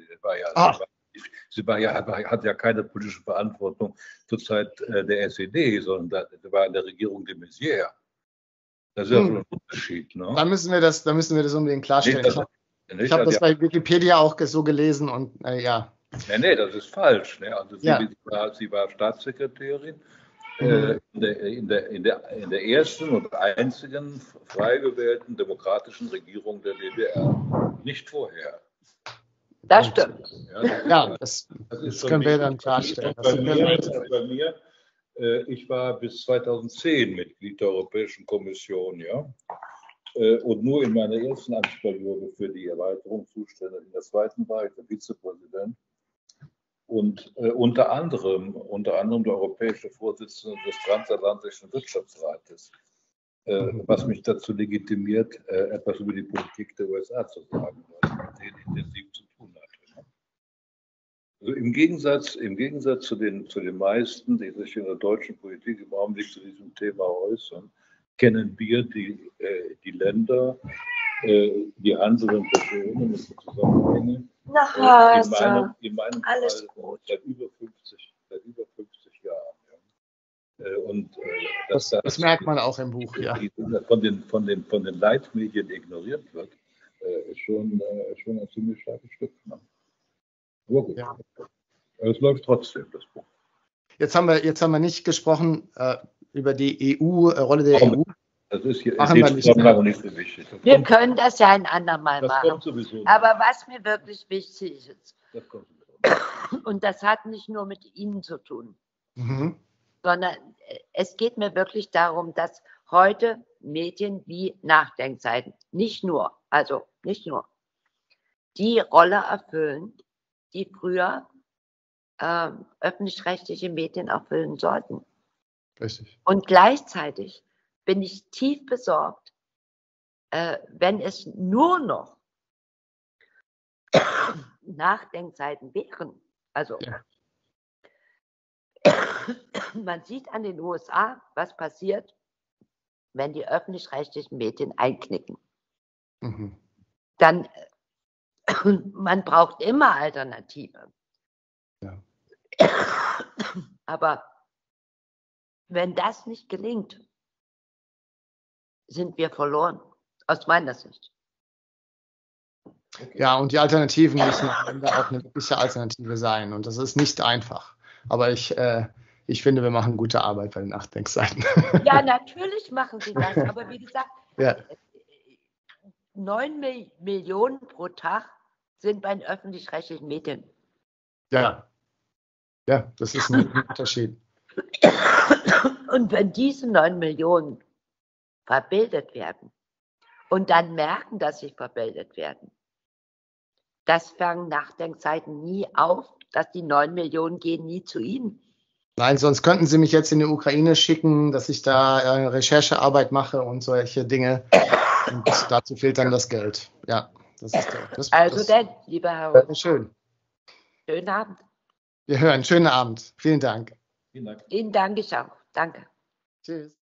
Hat ja keine politische Verantwortung zur Zeit der SED, sondern sie war in der Regierung de Maizière. Das ist ja schon ein Unterschied. Ne? Da müssen wir das unbedingt klarstellen. Ich habe das bei Wikipedia auch so gelesen und ja. Nee, das ist falsch. Ne? Also sie war Staatssekretärin in der ersten und einzigen frei gewählten demokratischen Regierung der DDR. Nicht vorher. Das stimmt. Ja, das können wir dann klarstellen. Bei mir, ich war bis 2010 Mitglied der Europäischen Kommission, ja. Und nur in meiner ersten Amtsperiode für die Erweiterung zuständig. In der zweiten war ich der Vizepräsident und unter anderem der europäische Vorsitzende des Transatlantischen Wirtschaftsrates, was mich dazu legitimiert, etwas über die Politik der USA zu sagen, was mit denen intensiv zu tun hatte. Also im Gegensatz zu den meisten, die sich in der deutschen Politik im Augenblick zu diesem Thema äußern, kennen wir die Länder, die handelnden Personen und die Zusammenhänge in meinem alles Fall gut. seit über 50 Jahren. Ja. Und das merkt man auch im Buch, ja. Von den Leitmedien ignoriert wird, ist schon ein ziemlich starkes Stück. Ne? Aber gut. Ja. Es läuft trotzdem, das Buch. Jetzt haben wir nicht gesprochen über die Rolle der EU. Das ist hier nicht so wichtig. Wir können das ja ein andermal machen. Aber was mir wirklich wichtig ist, und das hat nicht nur mit Ihnen zu tun, sondern es geht mir wirklich darum, dass heute Medien wie Nachdenkseiten nicht nur, die Rolle erfüllen, die früher öffentlich-rechtliche Medien erfüllen sollten. Richtig. Und gleichzeitig bin ich tief besorgt, wenn es nur noch Nachdenkseiten wären. Also man sieht an den USA, was passiert, wenn die öffentlich-rechtlichen Medien einknicken. Dann, man braucht immer Alternative. Ja. Aber wenn das nicht gelingt, sind wir verloren, aus meiner Sicht. Ja, und die Alternativen müssen am Ende auch eine wirkliche Alternative sein. Und das ist nicht einfach. Aber ich finde, wir machen gute Arbeit bei den Nachdenkseiten. Ja, natürlich machen sie das. Aber wie gesagt, 9 Millionen pro Tag sind bei den öffentlich-rechtlichen Medien. Ja, das ist ein Unterschied. Und wenn diese 9 Millionen verbildet werden und dann merken, dass sie verbildet werden, das fangen Nachdenkseiten nie auf, dass die 9 Millionen gehen nie zu ihnen. Nein, sonst könnten Sie mich jetzt in die Ukraine schicken, dass ich da Recherchearbeit mache und solche Dinge. Und dazu fehlt dann das Geld. Ja, das ist lieber Herr Hoch. Schön. Schönen Abend. Wir hören. Schönen Abend. Vielen Dank. Vielen Dank. Ihnen danke ich auch. Danke. Tschüss.